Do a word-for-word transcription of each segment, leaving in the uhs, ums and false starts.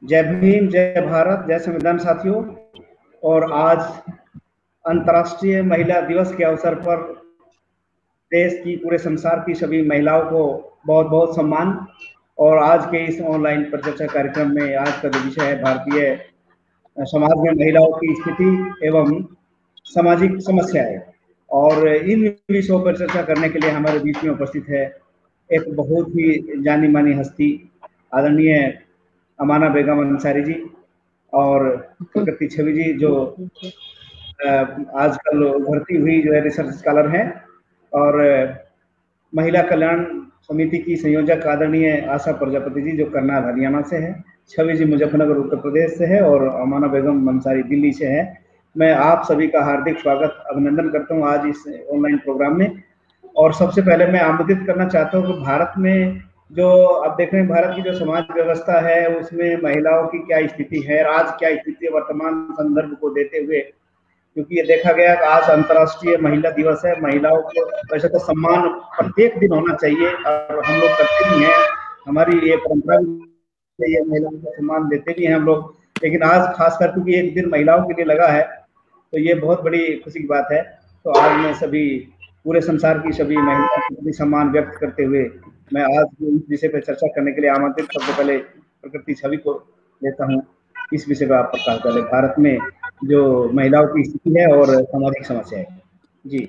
जय भीम, जय भारत, जय संविधान साथियों। और आज अंतर्राष्ट्रीय महिला दिवस के अवसर पर देश की, पूरे संसार की सभी महिलाओं को बहुत-बहुत सम्मान। और आज के इस ऑनलाइन परिचर्चा कार्यक्रम में आज का जो विषय है भारतीय समाज में महिलाओं की स्थिति एवं सामाजिक समस्याएँ। और इन विषयों पर चर्चा करने के लिए हमारे बीच में उपस्थित है एक बहुत ही जानी-मानी हस्ती, आदरणीय अमाना बेगम अंसारी जी और प्रकृति छवि जी, जो अ, आजकल उभरती हुई जो है रिसर्च स्कॉलर हैं, और महिला कल्याण समिति की संयोजक आदरणीय आशा प्रजापति जी, जो करनाल हरियाणा से है। छवि जी मुजफ्फरनगर उत्तर प्रदेश से है और अमाना बेगम अंसारी दिल्ली से है। मैं आप सभी का हार्दिक स्वागत अभिनंदन करता हूँ आज इस ऑनलाइन प्रोग्राम में। और सबसे पहले मैं आमंत्रित करना चाहता हूँ कि भारत में जो आप देख रहे हैं, भारत की जो समाज व्यवस्था है उसमें महिलाओं की क्या स्थिति है, आज क्या स्थिति है वर्तमान संदर्भ को देते हुए, क्योंकि ये देखा गया कि आज अंतर्राष्ट्रीय महिला दिवस है। महिलाओं को वैसे तो सम्मान प्रत्येक दिन होना चाहिए और हम लोग करते भी हैं, हमारी ये परंपरा भी है, महिलाओं को सम्मान देते भी हैं हम लोग। लेकिन आज खासकर क्योंकि एक दिन महिलाओं के लिए लगा है, तो ये बहुत बड़ी खुशी की बात है। तो आज मैं सभी पूरे संसार की सभी महिलाओं को अपनी सम्मान व्यक्त करते हुए मैं आज इस विषय पर चर्चा करने के लिए आमंत्रित सबसे पहले प्रकृति छवि को लेता हूँ। इस विषय पर आप प्रकाश डालें, भारत में जो महिलाओं की स्थिति है और सामाजिक समस्या है। जी।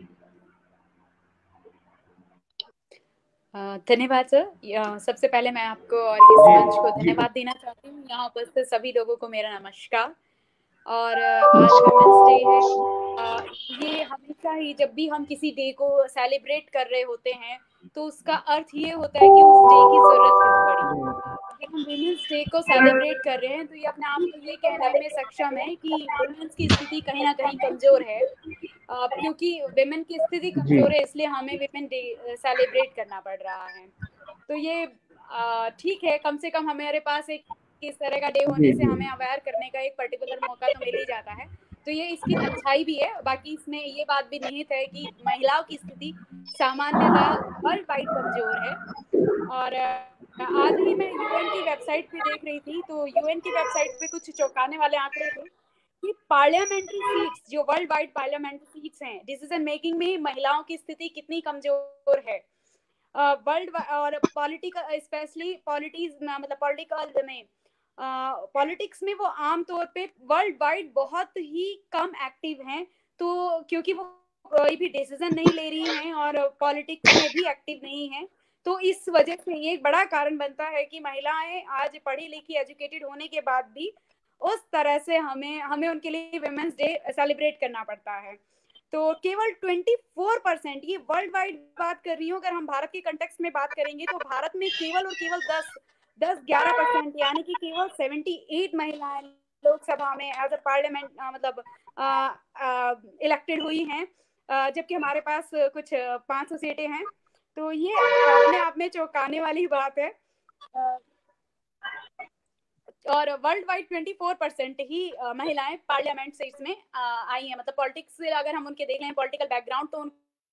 धन्यवाद सर। सबसे पहले मैं आपको और इस मंच को धन्यवाद देना चाहती हूँ। यहाँ उपस्थित सभी लोगों को मेरा नमस्कार। और आज वुमेन्स डे है। ये हमेशा ही जब भी हम किसी डे को सेलिब्रेट कर रहे होते हैं तो उसका अर्थ ये होता है कि उस डे की जरूरत क्यों पड़ी। अगर हम वुमेन्स डे को सेलिब्रेट कर रहे हैं तो ये अपने आप को ये कहने में सक्षम है कि वुमेन्स की स्थिति कहीं ना कहीं कमजोर है। Uh, क्योंकि वेमेन की स्थिति कमजोर है, इसलिए हमें वेमेन डे सेलिब्रेट करना पड़ रहा है। तो ये ठीक है, कम से कम हमारे पास एक इस तरह का डे होने से हमें अवेयर करने का एक पर्टिकुलर मौका तो मिल ही जाता है। तो ये इसकी अच्छाई भी है। बाकी इसमें ये बात भी निहित है कि महिलाओं की स्थिति सामान्यतः वर्ल्ड वाइड कमजोर है। और आज ही मैं यूएन की वेबसाइट पे देख रही थी, तो यूएन की वेबसाइट पे कुछ चौंकाने वाले आंकड़े थे कि पार्लियामेंट्री सीट्स, जो वर्ल्ड वाइड पार्लियामेंट्री सीट्स हैं, डिसीजन मेकिंग में महिलाओं की स्थिति कितनी कमजोर है। वर्ल्ड uh, और पॉलिटिकल, स्पेशली पॉलिटिक्स मतलब पॉलिटिकल में पॉलिटिक्स uh, में वो आमतौर पे वर्ल्ड वाइड बहुत ही कम एक्टिव हैं। तो क्योंकि वो कोई भी डिसीजन नहीं ले रही हैं और पॉलिटिक्स में भी एक्टिव नहीं है, तो इस वजह से ये एक बड़ा कारण बनता है कि महिलाएं आज पढ़ी लिखी एजुकेटेड होने के बाद भी उस तरह से हमें हमें उनके लिए वुमेन्स डे सेलिब्रेट करना पड़ता है। तो केवल चौबीस परसेंट, ये वर्ल्ड वाइड बात कर रही हूँ, अगर हम भारत के कंटेक्स्ट में बात करेंगे तो भारत में केवल और केवल दस दस ग्यारह परसेंट यानी कि केवल अठहत्तर महिलाएं लोकसभा में एज अ पार्लियामेंट मतलब इलेक्टेड हुई हैं, जबकि हमारे पास कुछ पाँच सौ सीटें हैं। तो ये अपने आप में चौंकाने वाली बात है। और वर्ल्ड वाइड चौबीस परसेंट ही महिलाएं पार्लियामेंट से इसमें आई हैं, मतलब पॉलिटिक्स से अगर हम उनके देख लें पॉलिटिकल बैकग्राउंड तो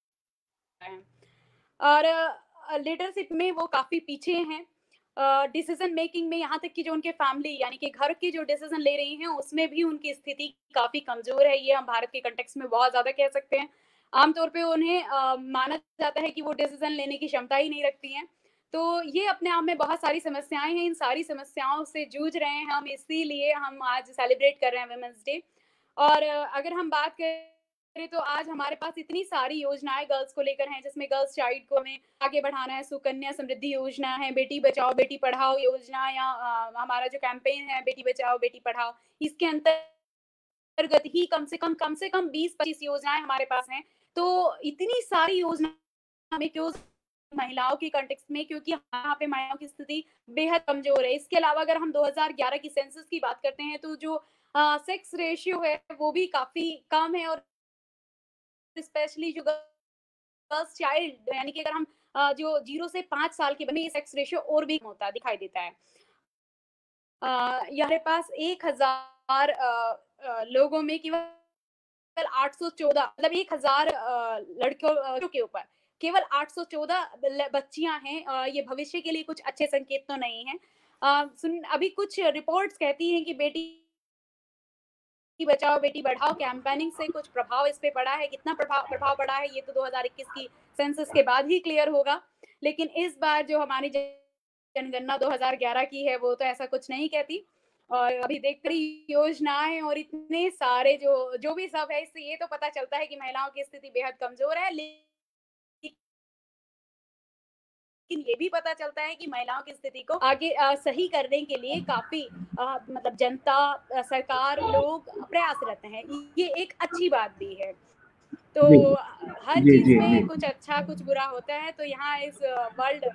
और लीडरशिप में वो काफी पीछे हैं। डिसीजन मेकिंग में यहाँ तक कि जो उनके फैमिली यानी कि घर के जो डिसीजन ले रही हैं उसमें भी उनकी स्थिति काफी कमजोर है। ये हम भारत के कंटेक्स्ट में बहुत ज्यादा कह सकते हैं। आमतौर पे उन्हें आ, माना जाता है कि वो डिसीजन लेने की क्षमता ही नहीं रखती हैं। तो ये अपने आप में बहुत सारी समस्याएं हैं। इन सारी समस्याओं से जूझ रहे हैं हम, इसीलिए हम आज सेलिब्रेट कर रहे हैं वुमेन्स डे। और अगर हम बात करें तो आज हमारे पास इतनी सारी योजनाएं गर्ल्स को लेकर हैं, जिसमें गर्ल्स चाइल्ड को हमें आगे बढ़ाना है। सुकन्या समृद्धि योजना है, बेटी बचाओ बेटी पढ़ाओ योजना, या आ, हमारा जो कैंपेन है बेटी बचाओ बेटी पढ़ाओ, इसके अंतर्गत ही कम से कम कम से कम बीस पच्चीस योजनाएं हमारे पास हैं। तो इतनी सारी योजना हमें क्यों महिलाओं की कंटेक्स्ट में, क्योंकि यहाँ पे महिलाओं की स्थिति बेहद कमजोर है। इसके अलावा अगर हम दो हज़ार ग्यारह की सेंसस की बात करते हैं तो जो सेक्स रेशियो है वो भी काफी कम है। और स्पेशली जो गर्ल्स चाइल्ड यानी कि अगर हम जो जीरो से पांच साल के बने, सेक्स रेशियो और भी होता दिखाई देता है। यहाँ पास एक हजार लोगों में केवल आठ सौ चौदह मतलब एक हजार लड़कियों के ऊपर केवल आठ सौ चौदह बच्चियां हैं। ये भविष्य के लिए कुछ अच्छे संकेत तो नहीं है। आ, सुन अभी कुछ रिपोर्ट्स कहती हैं कि बेटी बचाओ बेटी बढ़ाओ कैंपेनिंग से कुछ प्रभाव इस पे पड़ा है। कितना प्रभाव प्रभाव पड़ा है ये तो दो हज़ार इक्कीस की सेंसस के बाद ही क्लियर होगा। लेकिन इस बार जो हमारी जनगणना दो हज़ार ग्यारह की है वो तो ऐसा कुछ नहीं कहती। और अभी देख रही योजनाएं और इतने सारे जो जो भी सब है, इससे ये तो पता चलता है कि महिलाओं की स्थिति बेहद कमजोर है। लेकिन ये भी पता चलता है कि महिलाओं की स्थिति को आगे आ, सही करने के लिए काफी आ, मतलब जनता, आ, सरकार, लोग प्रयासरत हैं। ये एक अच्छी बात भी है। तो जी, हर जी, चीज जी, में जी। कुछ अच्छा कुछ बुरा होता है। तो यहाँ इस वर्ल्ड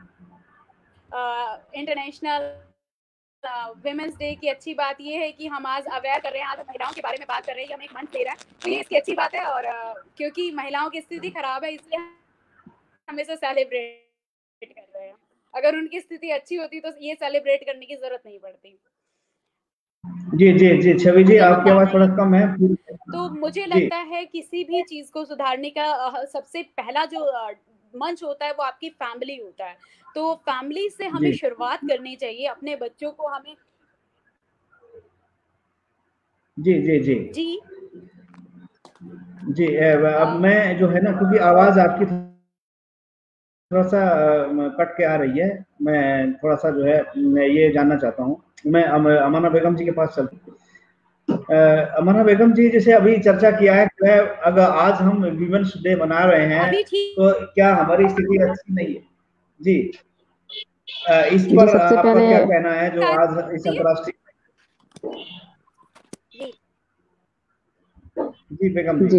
इंटरनेशनल विमेंस डे की अच्छी बात ये है कि हम आज अवेयर कर रहे हैं, आज महिलाओं के बारे में बात कर रहे हैं, हम एक मंच दे रहे हैं, तो ये इसकी अच्छी बात है। और आ, क्योंकि महिलाओं की स्थिति खराब है इसलिए हम इसे सेलिब्रेट कर रहे हैं। अगर उनकी स्थिति अच्छी होती तो ये सेलिब्रेट करने की जरूरत नहीं पड़ती। जी, जी, जी, छवि जी, तो आपकी आवाज थोड़ा कम है। तो मुझे जी। लगता है किसी भी चीज को सुधारने का सबसे पहला जो मंच होता है वो आपकी फैमिली होता है। तो फैमिली से हमें जी। शुरुआत करनी चाहिए। अपने बच्चों को हमें जी, जी, जी। जी जी, अब मैं जो है ना, क्योंकि आवाज आपकी थोड़ा-सा अ, कट के आ रही है, मैं थोड़ा-सा जो है मैं ये जानना चाहता हूँ। मैं अम अमाना बेगम जी के पास चलता हूँ। अ, अमाना बेगम जी, जैसे अभी चर्चा किया है कि अगर आज हम वीमेंस डे मना रहे हैं, अभी तो क्या हमारी स्थिति अच्छी नहीं है? जी। अ, इस जी, पर सबसे आपका पहले क्या कहना है जो आज इस अंतर्राष्ट्रीय जी जी, बेगम जी। जी।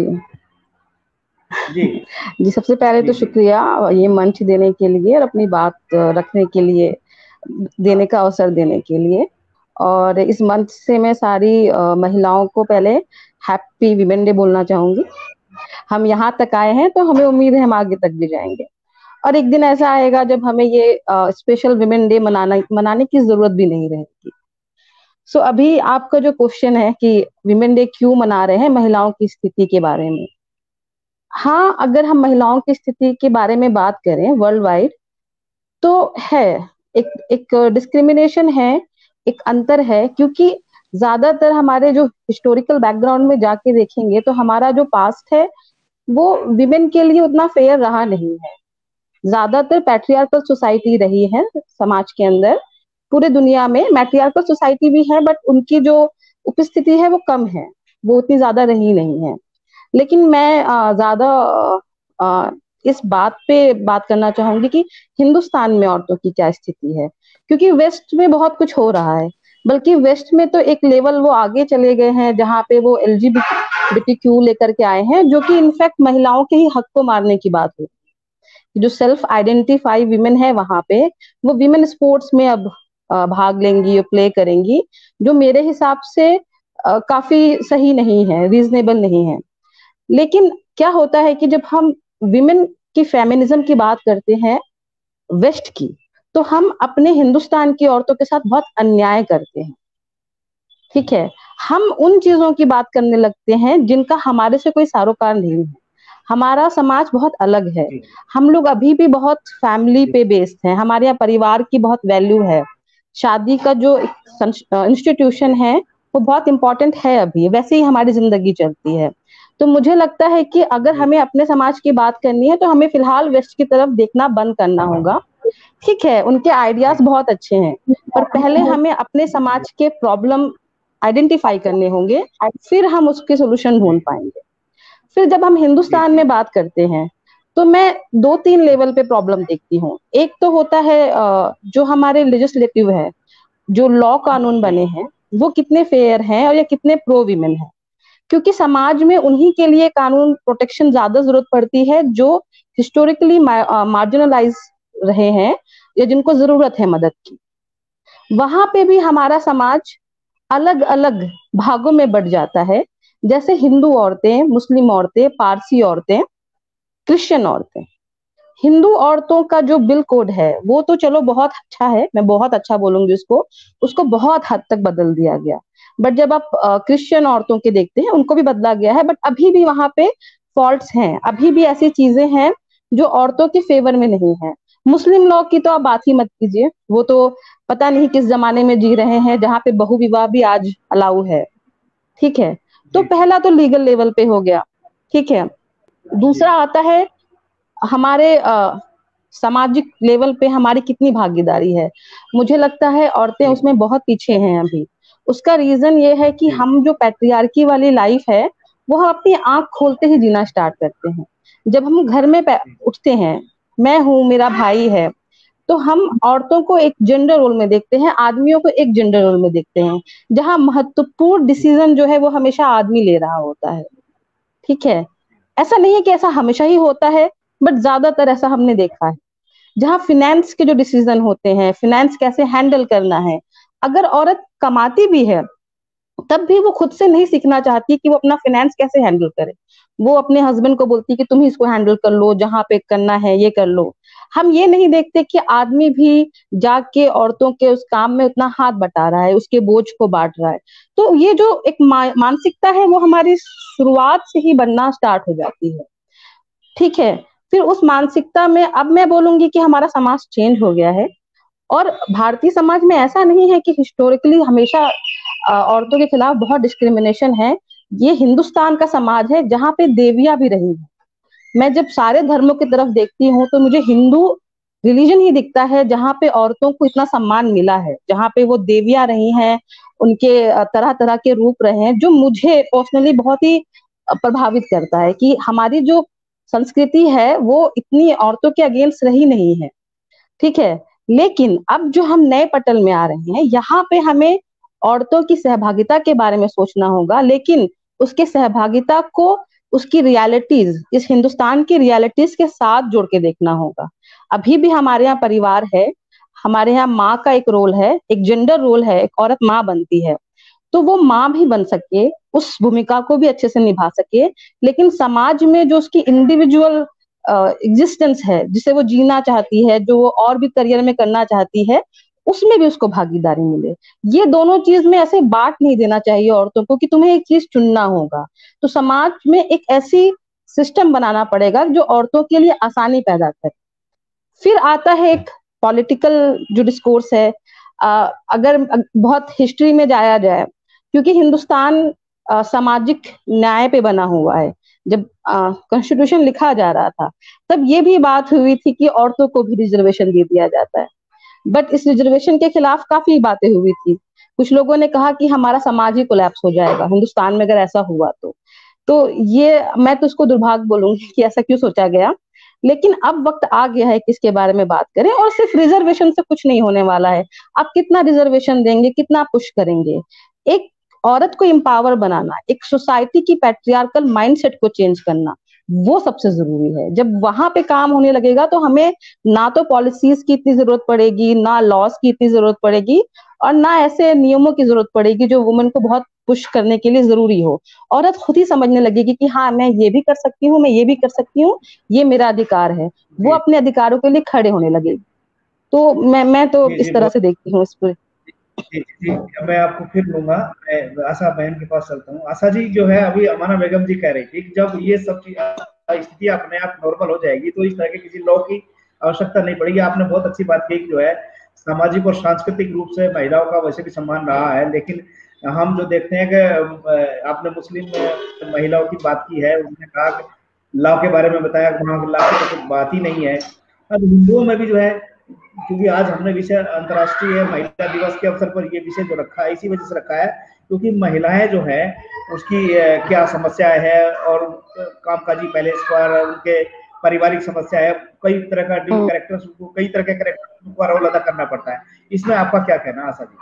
जी। जी, सबसे पहले जी, तो जी। शुक्रिया ये मंच देने के लिए और अपनी बात रखने के लिए, देने का अवसर देने के लिए। और इस मंच से मैं सारी अ, महिलाओं को पहले हैप्पी वीमेन डे बोलना चाहूँगी। हम यहाँ तक आए हैं तो हमें उम्मीद है हम आगे तक भी जाएँगे। और एक दिन ऐसा आएगा जब हमें ये अ, स्पेशल वीमेन डे मनाना मनाने की ज़रूरत भी नहीं रहेगी। सो अभी आपका जो क्वेश्चन है कि वीमेन डे क्यों मना रहे हैं महिलाओं की स्थिति के बारे में। हाँ, अगर हम महिलाओं की स्थिति के बारे में बात करें वर्ल्ड वाइड, तो है, एक एक डिस्क्रिमिनेशन है, एक अंतर है, क्योंकि ज़्यादातर हमारे जो हिस्टोरिकल बैकग्राउंड में जाके देखेंगे तो हमारा जो पास्ट है, वो विमेन के लिए उतना फेयर रहा नहीं है। ज़्यादातर पैट्रियार्कल सोसाइटी रही है समाज के अंदर। पूरे दुनिया में मैट्रियार्कल सोसाइटी भी है, बट उनकी जो उपस्थिति है वो कम है, वो उतनी ज़्यादा रही नहीं है। लेकिन मैं अ, ज़्यादा अ, इस बात पे बात करना चाहूँगी कि हिंदुस्तान में औरतों की क्या स्थिति है, क्योंकि वेस्ट में बहुत कुछ हो रहा है। बल्कि वेस्ट में तो एक लेवल वो आगे चले गए हैं जहाँ पे वो एलजीबीटीक्यू लेकर के आए हैं, जो कि इनफैक्ट महिलाओं के ही हक को मारने की बात है। जो सेल्फ आइडेंटिफाई विमेन है वहां पे, वो विमेन स्पोर्ट्स में अब अ, भाग लेंगी, प्ले करेंगी, जो मेरे हिसाब से अ, काफी सही नहीं है, रीजनेबल नहीं है। लेकिन क्या होता है कि जब हम विमेन की फेमिनिज्म की बात करते हैं वेस्ट की, तो हम अपने हिंदुस्तान की औरतों के साथ बहुत अन्याय करते हैं। ठीक है, हम उन चीजों की बात करने लगते हैं जिनका हमारे से कोई सारोकार नहीं है। हमारा समाज बहुत अलग है। हम लोग अभी भी बहुत फैमिली पे बेस्ड हैं। हमारे यहाँ परिवार की बहुत वैल्यू है। शादी का जो इंस्टीट्यूशन है वो बहुत इंपॉर्टेंट है अभी, वैसे ही हमारी जिंदगी चलती है। तो मुझे लगता है कि अगर हमें अपने समाज की बात करनी है तो हमें फिलहाल वेस्ट की तरफ देखना बंद करना होगा। ठीक है, उनके आइडियाज बहुत अच्छे हैं, पर पहले हमें अपने समाज के प्रॉब्लम आइडेंटिफाई करने होंगे, फिर हम उसके सोल्यूशन ढूंढ पाएंगे। फिर जब हम हिंदुस्तान में बात करते हैं तो मैं दो तीन लेवल पे प्रॉब्लम देखती हूँ। एक तो होता है जो हमारे लेजिस्लेटिव है, जो लॉ कानून बने हैं वो कितने फेयर हैं और या कितने प्रो विमेन है, क्योंकि समाज में उन्हीं के लिए कानून प्रोटेक्शन ज्यादा जरूरत पड़ती है जो हिस्टोरिकली मार्जिनलाइज रहे हैं या जिनको जरूरत है मदद की। वहां पे भी हमारा समाज अलग अलग भागों में बढ़ जाता है, जैसे हिंदू औरतें, मुस्लिम औरतें, पारसी औरतें, क्रिश्चियन औरतें। हिंदू औरतों का जो बिल कोड है वो तो चलो बहुत अच्छा है, मैं बहुत अच्छा बोलूंगी उसको, उसको बहुत हद तक बदल दिया गया। बट जब आप क्रिश्चियन औरतों के देखते हैं उनको भी बदला गया है, बट अभी भी वहां पे फॉल्ट्स हैं, अभी भी ऐसी चीजें हैं जो औरतों के फेवर में नहीं है। मुस्लिम लॉ की तो आप बात ही मत कीजिए, वो तो पता नहीं किस जमाने में जी रहे हैं जहाँ पे बहु विवाह भी आज अलाउ है। ठीक है, तो पहला तो लीगल लेवल पे हो गया। ठीक है, दूसरा आता है हमारे आ, सामाजिक लेवल पे हमारी कितनी भागीदारी है। मुझे लगता है औरतें उसमें बहुत पीछे हैं अभी। उसका रीजन ये है कि हम जो पैट्रियार्की वाली लाइफ है वो हम अपनी आंख खोलते ही जीना स्टार्ट करते हैं। जब हम घर में उठते हैं, मैं हूँ, मेरा भाई है, तो हम औरतों को एक जेंडर रोल में देखते हैं, आदमियों को एक जेंडर रोल में देखते हैं, जहां महत्वपूर्ण डिसीजन जो है वो हमेशा आदमी ले रहा होता है। ठीक है, ऐसा नहीं है कि ऐसा हमेशा ही होता है, बट ज्यादातर ऐसा हमने देखा है। जहां फिनेंस के जो डिसीजन होते हैं, फिनेंस कैसे हैंडल करना है, अगर औरत कमाती भी है तब भी वो खुद से नहीं सीखना चाहती कि वो अपना फाइनेंस कैसे हैंडल करे। वो अपने हस्बैंड को बोलती है कि तुम ही इसको हैंडल कर लो, जहां पे करना है ये कर लो। हम ये नहीं देखते कि आदमी भी जाके औरतों के उस काम में उतना हाथ बटा रहा है, उसके बोझ को बांट रहा है। तो ये जो एक मा, मानसिकता है वो हमारी शुरुआत से ही बनना स्टार्ट हो जाती है। ठीक है, फिर उस मानसिकता में अब मैं बोलूंगी कि हमारा समाज चेंज हो गया है। और भारतीय समाज में ऐसा नहीं है कि हिस्टोरिकली हमेशा औरतों के खिलाफ बहुत डिस्क्रिमिनेशन है। ये हिंदुस्तान का समाज है जहाँ पे देवियां भी रही हैं। मैं जब सारे धर्मों की तरफ देखती हूँ तो मुझे हिंदू रिलीजन ही दिखता है जहाँ पे औरतों को इतना सम्मान मिला है, जहाँ पे वो देवियां रही हैं, उनके तरह तरह के रूप रहे हैं, जो मुझे पर्सनली बहुत ही प्रभावित करता है कि हमारी जो संस्कृति है वो इतनी औरतों के अगेंस्ट रही नहीं है। ठीक है, लेकिन अब जो हम नए पटल में आ रहे हैं, यहाँ पे हमें औरतों की सहभागिता के बारे में सोचना होगा, लेकिन उसके सहभागिता को उसकी रियलिटीज, इस हिंदुस्तान की रियलिटीज के साथ जोड़ के देखना होगा। अभी भी हमारे यहाँ परिवार है, हमारे यहाँ माँ का एक रोल है, एक जेंडर रोल है, एक औरत माँ बनती है, तो वो माँ भी बन सके, उस भूमिका को भी अच्छे से निभा सके, लेकिन समाज में जो उसकी इंडिविजुअल एग्जिस्टेंस है, जिसे वो जीना चाहती है, जो वो और भी करियर में करना चाहती है, उसमें भी उसको भागीदारी मिले। ये दोनों चीज में ऐसे बांट नहीं देना चाहिए औरतों को कि तुम्हें एक चीज चुनना होगा। तो समाज में एक ऐसी सिस्टम बनाना पड़ेगा जो औरतों के लिए आसानी पैदा करे। फिर आता है एक पॉलिटिकल जो डिस्कोर्स है। आ, अगर बहुत हिस्ट्री में जाया जाए, क्योंकि हिंदुस्तान आ, सामाजिक न्याय पे बना हुआ है। जब कॉन्स्टिट्यूशन लिखा जा रहा था तब ये भी बात हुई थी कि औरतों को भी रिजर्वेशन दे दिया जाता है, बट इस रिजर्वेशन के खिलाफ काफी बातें हुई थी। कुछ लोगों ने कहा कि हमारा समाज ही कोलैप्स हो जाएगा हिंदुस्तान में अगर ऐसा हुआ तो तो ये मैं तो उसको दुर्भाग्य बोलूंगी कि ऐसा क्यों सोचा गया। लेकिन अब वक्त आ गया है कि इसके बारे में बात करें, और सिर्फ रिजर्वेशन से कुछ नहीं होने वाला है। आप कितना रिजर्वेशन देंगे, कितना पुश करेंगे, एक औरत को एम्पावर बनाना, एक सोसाइटी की पैट्रियार्कल माइंडसेट को चेंज करना, वो सबसे जरूरी है। जब वहां पे काम होने लगेगा तो हमें ना तो पॉलिसीज की इतनी जरूरत पड़ेगी, ना लॉस की इतनी जरूरत पड़ेगी, और ना ऐसे नियमों की जरूरत पड़ेगी जो वुमेन को बहुत पुश करने के लिए जरूरी हो। औरत खुद ही समझने लगेगी कि हाँ, मैं ये भी कर सकती हूँ, मैं ये भी कर सकती हूँ, ये मेरा अधिकार है। वो अपने अधिकारों के लिए खड़े होने लगेगी। तो मैं मैं तो इस तरह से देखती हूँ इस पर। जी जी, मैं आपको फिर लूंगा। मैं आशा बहन के पास चलता हूँ। आशा जी जो है, अभी अमाना बेगम जी कह रही थी कि जब ये सब स्थिति अपने आप नॉर्मल हो जाएगी तो इस तरह के किसी लॉ की आवश्यकता नहीं पड़ेगी। आपने बहुत अच्छी बात कही जो है सामाजिक और सांस्कृतिक रूप से महिलाओं का वैसे भी सम्मान रहा है, लेकिन हम जो देखते हैं कि आपने मुस्लिम महिलाओं की बात की है, उन्होंने कहा कि लॉ के बारे में बताया, वहाँ लॉ की तो कुछ बात ही नहीं है। अब हिंदुओं में भी जो है, क्योंकि आज हमने विषय अंतर्राष्ट्रीय महिला दिवस के अवसर पर ये विषय जो रखा है इसी वजह से रखा है क्योंकि महिलाएं जो है उसकी क्या समस्याएं है और कामकाजी पैलेस पर उनके पारिवारिक समस्या है, कई तरह का कैरेक्टर्स को कई तरह के कैरेक्टर्स का रोल अदा करना पड़ता है। इसमें आपका क्या कहना है आशा जी?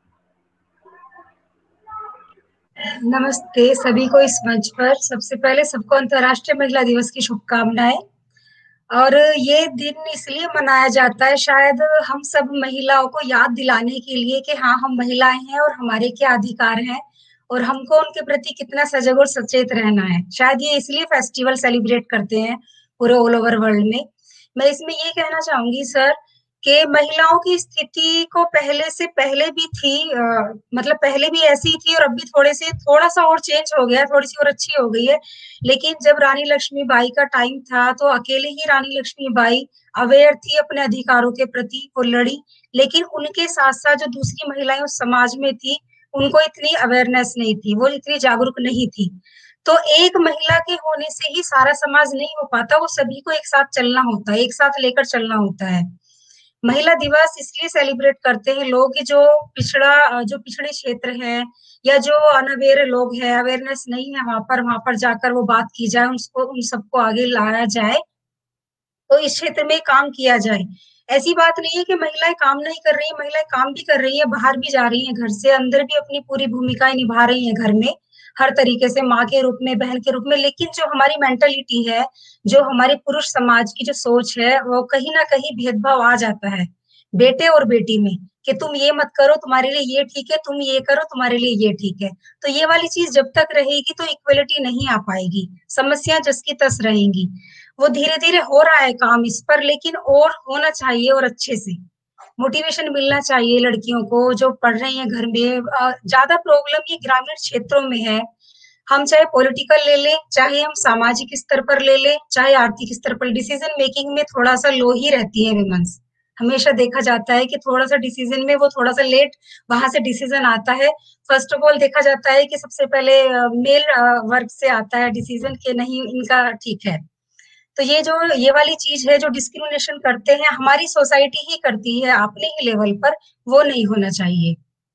नमस्ते सभी को इस मंच पर। सबसे पहले सबको अंतर्राष्ट्रीय महिला दिवस की शुभकामनाएं। और ये दिन इसलिए मनाया जाता है शायद हम सब महिलाओं को याद दिलाने के लिए कि हाँ, हम महिलाएं हैं और हमारे क्या अधिकार हैं और हमको उनके प्रति कितना सजग और सचेत रहना है। शायद ये इसलिए फेस्टिवल सेलिब्रेट करते हैं पूरे ऑल ओवर वर्ल्ड में। मैं इसमें ये कहना चाहूंगी सर कि महिलाओं की स्थिति को पहले से पहले भी थी, आ, मतलब पहले भी ऐसी थी और अब भी थोड़े से थोड़ा सा और चेंज हो गया, थोड़ी सी और अच्छी हो गई है। लेकिन जब रानी लक्ष्मीबाई का टाइम था तो अकेले ही रानी लक्ष्मीबाई अवेयर थी अपने अधिकारों के प्रति, वो लड़ी। लेकिन उनके साथ साथ जो दूसरी महिलाएं उस समाज में थी उनको इतनी अवेयरनेस नहीं थी, वो इतनी जागरूक नहीं थी। तो एक महिला के होने से ही सारा समाज नहीं हो पाता, वो सभी को एक साथ चलना होता है, एक साथ लेकर चलना होता है। महिला दिवस इसलिए सेलिब्रेट करते हैं लोग कि जो पिछड़ा जो पिछड़े क्षेत्र है या जो अनअवेयर लोग हैं, अवेयरनेस नहीं है वहां पर, वहां पर जाकर वो बात की जाए, उसको उन सबको आगे लाया जाए, तो इस क्षेत्र में काम किया जाए। ऐसी बात नहीं है कि महिलाएं काम नहीं कर रही है, महिलाएं काम भी कर रही है, बाहर भी जा रही है, घर से अंदर भी अपनी पूरी भूमिकाएं निभा रही है घर में, हर तरीके से, माँ के रूप में, बहन के रूप में। लेकिन जो हमारी मेंटलिटी है, जो हमारे पुरुष समाज की जो सोच है, वो कहीं ना कहीं भेदभाव आ जाता है बेटे और बेटी में, कि तुम ये मत करो, तुम्हारे लिए ये ठीक है, तुम ये करो, तुम्हारे लिए ये ठीक है। तो ये वाली चीज जब तक रहेगी तो इक्वलिटी नहीं आ पाएगी, समस्या जस की तस रहेंगी। वो धीरे धीरे हो रहा है काम इस पर, लेकिन और होना चाहिए, और अच्छे से मोटिवेशन मिलना चाहिए लड़कियों को जो पढ़ रही हैं घर में। ज्यादा प्रॉब्लम ये ग्रामीण क्षेत्रों में है। हम चाहे पॉलिटिकल ले लें, चाहे हम सामाजिक स्तर पर ले लें, चाहे आर्थिक स्तर पर, डिसीजन मेकिंग में थोड़ा सा लो ही रहती है वुमेन्स। हमेशा देखा जाता है कि थोड़ा सा डिसीजन में वो थोड़ा सा लेट वहां से डिसीजन आता है। फर्स्ट ऑफ ऑल देखा जाता है कि सबसे पहले मेल वर्ग से आता है डिसीजन, के नहीं इनका ठीक है। तो ये जो ये वाली चीज है जो डिस्क्रिमिनेशन करते हैं, हमारी सोसाइटी ही करती है अपने ही लेवल पर, वो नहीं होना चाहिए।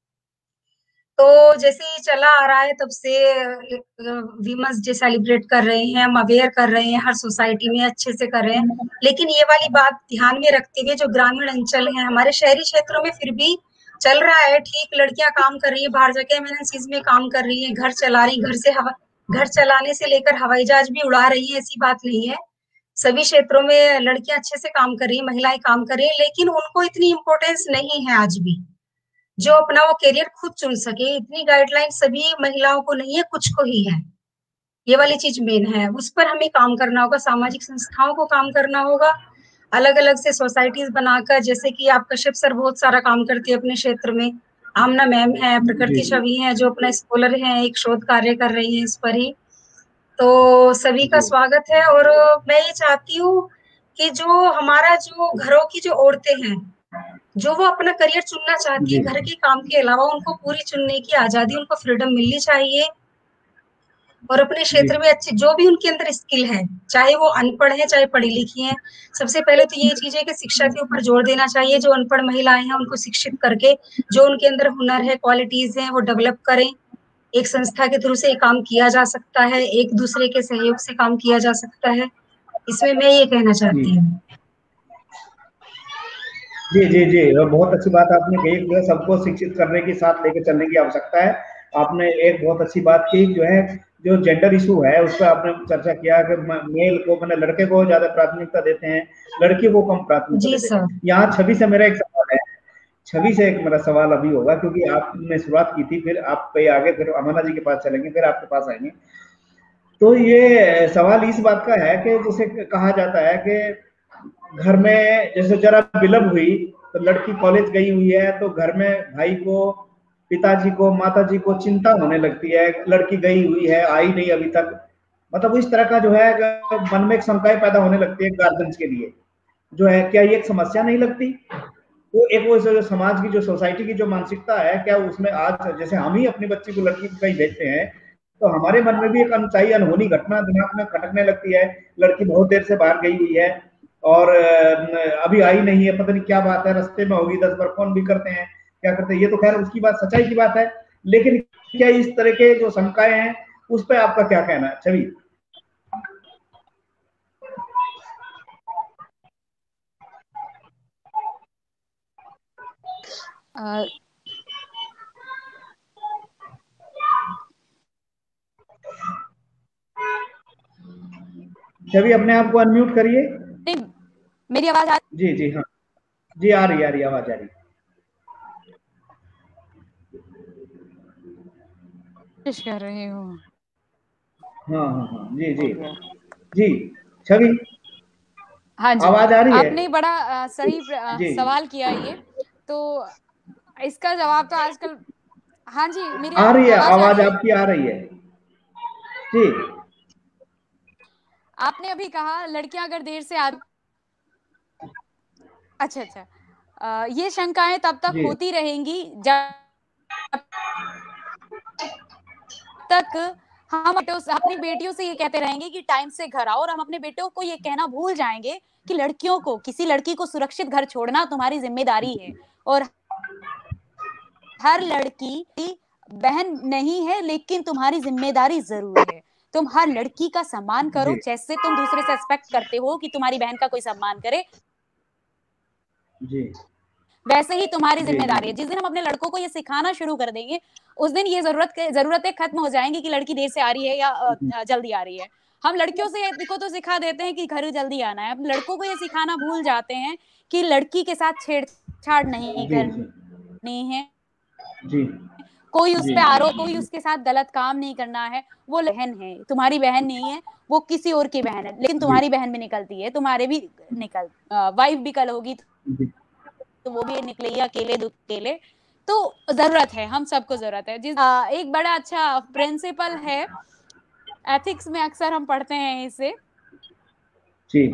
तो जैसे ही चला आ रहा है तब से वीमेंस डे सेलिब्रेट कर रहे हैं, हम अवेयर कर रहे हैं, हर सोसाइटी में अच्छे से कर रहे हैं। लेकिन ये वाली बात ध्यान में रखते हुए जो ग्रामीण अंचल है हमारे, शहरी क्षेत्रों में फिर भी चल रहा है ठीक, लड़कियां काम कर रही है, बाहर जाके एमएनसीज में काम कर रही है, घर चला रही, घर से हवा घर चलाने से लेकर हवाई जहाज भी उड़ा रही है, ऐसी बात नहीं है। सभी क्षेत्रों में लड़कियां अच्छे से काम कर रही है, महिलाएं काम कर रही है, लेकिन उनको इतनी इम्पोर्टेंस नहीं है आज भी, जो अपना वो करियर खुद चुन सके। इतनी गाइडलाइन सभी महिलाओं को नहीं है, कुछ को ही है। ये वाली चीज मेन है, उस पर हमें काम करना होगा, सामाजिक संस्थाओं को काम करना होगा, अलग अलग से सोसाइटीज बनाकर, जैसे कि आप कश्यप सर बहुत सारा काम करती है अपने क्षेत्र में, आमना मैम है, प्रकृति छवि है जो अपना स्कॉलर है, एक शोध कार्य कर रही है इस पर ही। तो सभी का स्वागत है। और मैं ये चाहती हूँ कि जो हमारा जो घरों की जो औरतें हैं, जो वो अपना करियर चुनना चाहती है घर के काम के अलावा, उनको पूरी चुनने की आजादी, उनको फ्रीडम मिलनी चाहिए। और अपने क्षेत्र में अच्छे जो भी उनके अंदर स्किल है, चाहे वो अनपढ़ है चाहे पढ़ी लिखी है, सबसे पहले तो ये चीज है कि शिक्षा के ऊपर जोर देना चाहिए। जो अनपढ़ महिलाएं हैं उनको शिक्षित करके जो उनके अंदर हुनर है, क्वालिटीज हैं, वो डेवलप करें। एक संस्था के थ्रू से ये काम किया जा सकता है, एक दूसरे के सहयोग से काम किया जा सकता है। इसमें मैं ये कहना चाहती हूँ। जी जी जी बहुत अच्छी बात आपने कही, जो है सबको शिक्षित करने के साथ लेकर चलने की आवश्यकता है। आपने एक बहुत अच्छी बात की, जो है जो जेंडर इशू है उस पर आपने चर्चा किया कि मेल को, मैंने लड़के को ज्यादा प्राथमिकता देते हैं, लड़की को कम प्राथमिकता देते हैं। यहाँ छवि से मेरा एक सवाल है, छवि से एक मेरा सवाल अभी होगा, क्योंकि आपने शुरुआत की थी, फिर आप पे आगे, फिर अमाना जी के पास चलेंगे, फिर आपके पास आएंगे। तो ये सवाल इस बात का है कि जैसे कहा जाता है कि घर में जैसे जरा विलंब हुई तो लड़की कॉलेज गई हुई है तो घर में भाई को, पिताजी को, माताजी को चिंता होने लगती है, लड़की गई हुई है, आई नहीं अभी तक। मतलब इस तरह का जो है मन में एक शंकाएं पैदा होने लगती है गार्जियंस के लिए, जो है क्या ये एक समस्या नहीं लगती? तो एक वो जो समाज की, जो सोसाइटी की जो मानसिकता है, क्या उसमें आज जैसे हम ही अपनी बच्ची को लड़की को कहीं भेजते हैं तो हमारे मन में भी एक अनचाही अनहोनी घटना दिमाग में खटकने लगती है, लड़की बहुत देर से बाहर गई हुई है और अभी आई नहीं है, पता नहीं क्या बात है, रास्ते में होगी, दस बार फोन भी करते हैं, क्या करते हैं। ये तो खैर उसकी बात सच्चाई की बात है, लेकिन क्या इस तरह के जो शंकाएं हैं उस पर आपका क्या कहना है छवि? आ, छवि अपने आप को अनम्यूट करिए। मेरी आवाज आ जी जी हाँ जी आ रही आ रही आवाज आ रही। कर रही हूँ। हाँ हाँ हाँ जी जी जी छवि। हाँ जी, आवाज आ रही है? आपने बड़ा आ, सही आ, सवाल किया ये, तो इसका जवाब तो आजकल, हाँ जी मेरी आ रही है आवाज आ आवाज रही है? आपकी आ रही है जी। आपने अभी कहा लड़कियां अगर देर से आ, अच्छा अच्छा, आ, ये शंकाएं तब तक जी होती रहेंगी जब तक हम अपनी बेटियों से ये कहते रहेंगे कि टाइम से घर आओ, और हम अपने बेटों को ये कहना भूल जाएंगे कि लड़कियों को, किसी लड़की को सुरक्षित घर छोड़ना तुम्हारी जिम्मेदारी है, और हर लड़की बहन नहीं है लेकिन तुम्हारी जिम्मेदारी जरूर है। तुम हर लड़की का सम्मान करो, जी जैसे तुम दूसरे से एक्सपेक्ट करते हो कि तुम्हारी बहन का कोई सम्मान करे, जी वैसे ही तुम्हारी जी जिम्मेदारी जी है। जिस दिन हम अपने लड़कों को ये सिखाना शुरू कर देंगे, उस दिन ये जरूरत जरूरतें खत्म हो जाएंगी कि लड़की देर से आ रही है या जल्दी आ रही है। हम लड़कियों से को तो सिखा देते हैं कि घर जल्दी आना है, अब लड़कों को ये सिखाना भूल जाते हैं कि लड़की के साथ छेड़छाड़ नहीं जी करनी है, जी कोई उस जी पे जी आरोप, कोई उसके साथ गलत काम नहीं करना है। वो बहन है, तुम्हारी बहन नहीं है, वो किसी और की बहन है, लेकिन तुम्हारी बहन भी निकलती है, तुम्हारे भी निकल वाइफ भी कल होगी जी तो वो भी निकलेगी अकेले दुकेले। तो जरूरत है, हम सबको जरूरत है। जिस आ, एक बड़ा अच्छा प्रिंसिपल है एथिक्स में, अक्सर हम पढ़ते हैं इसे जी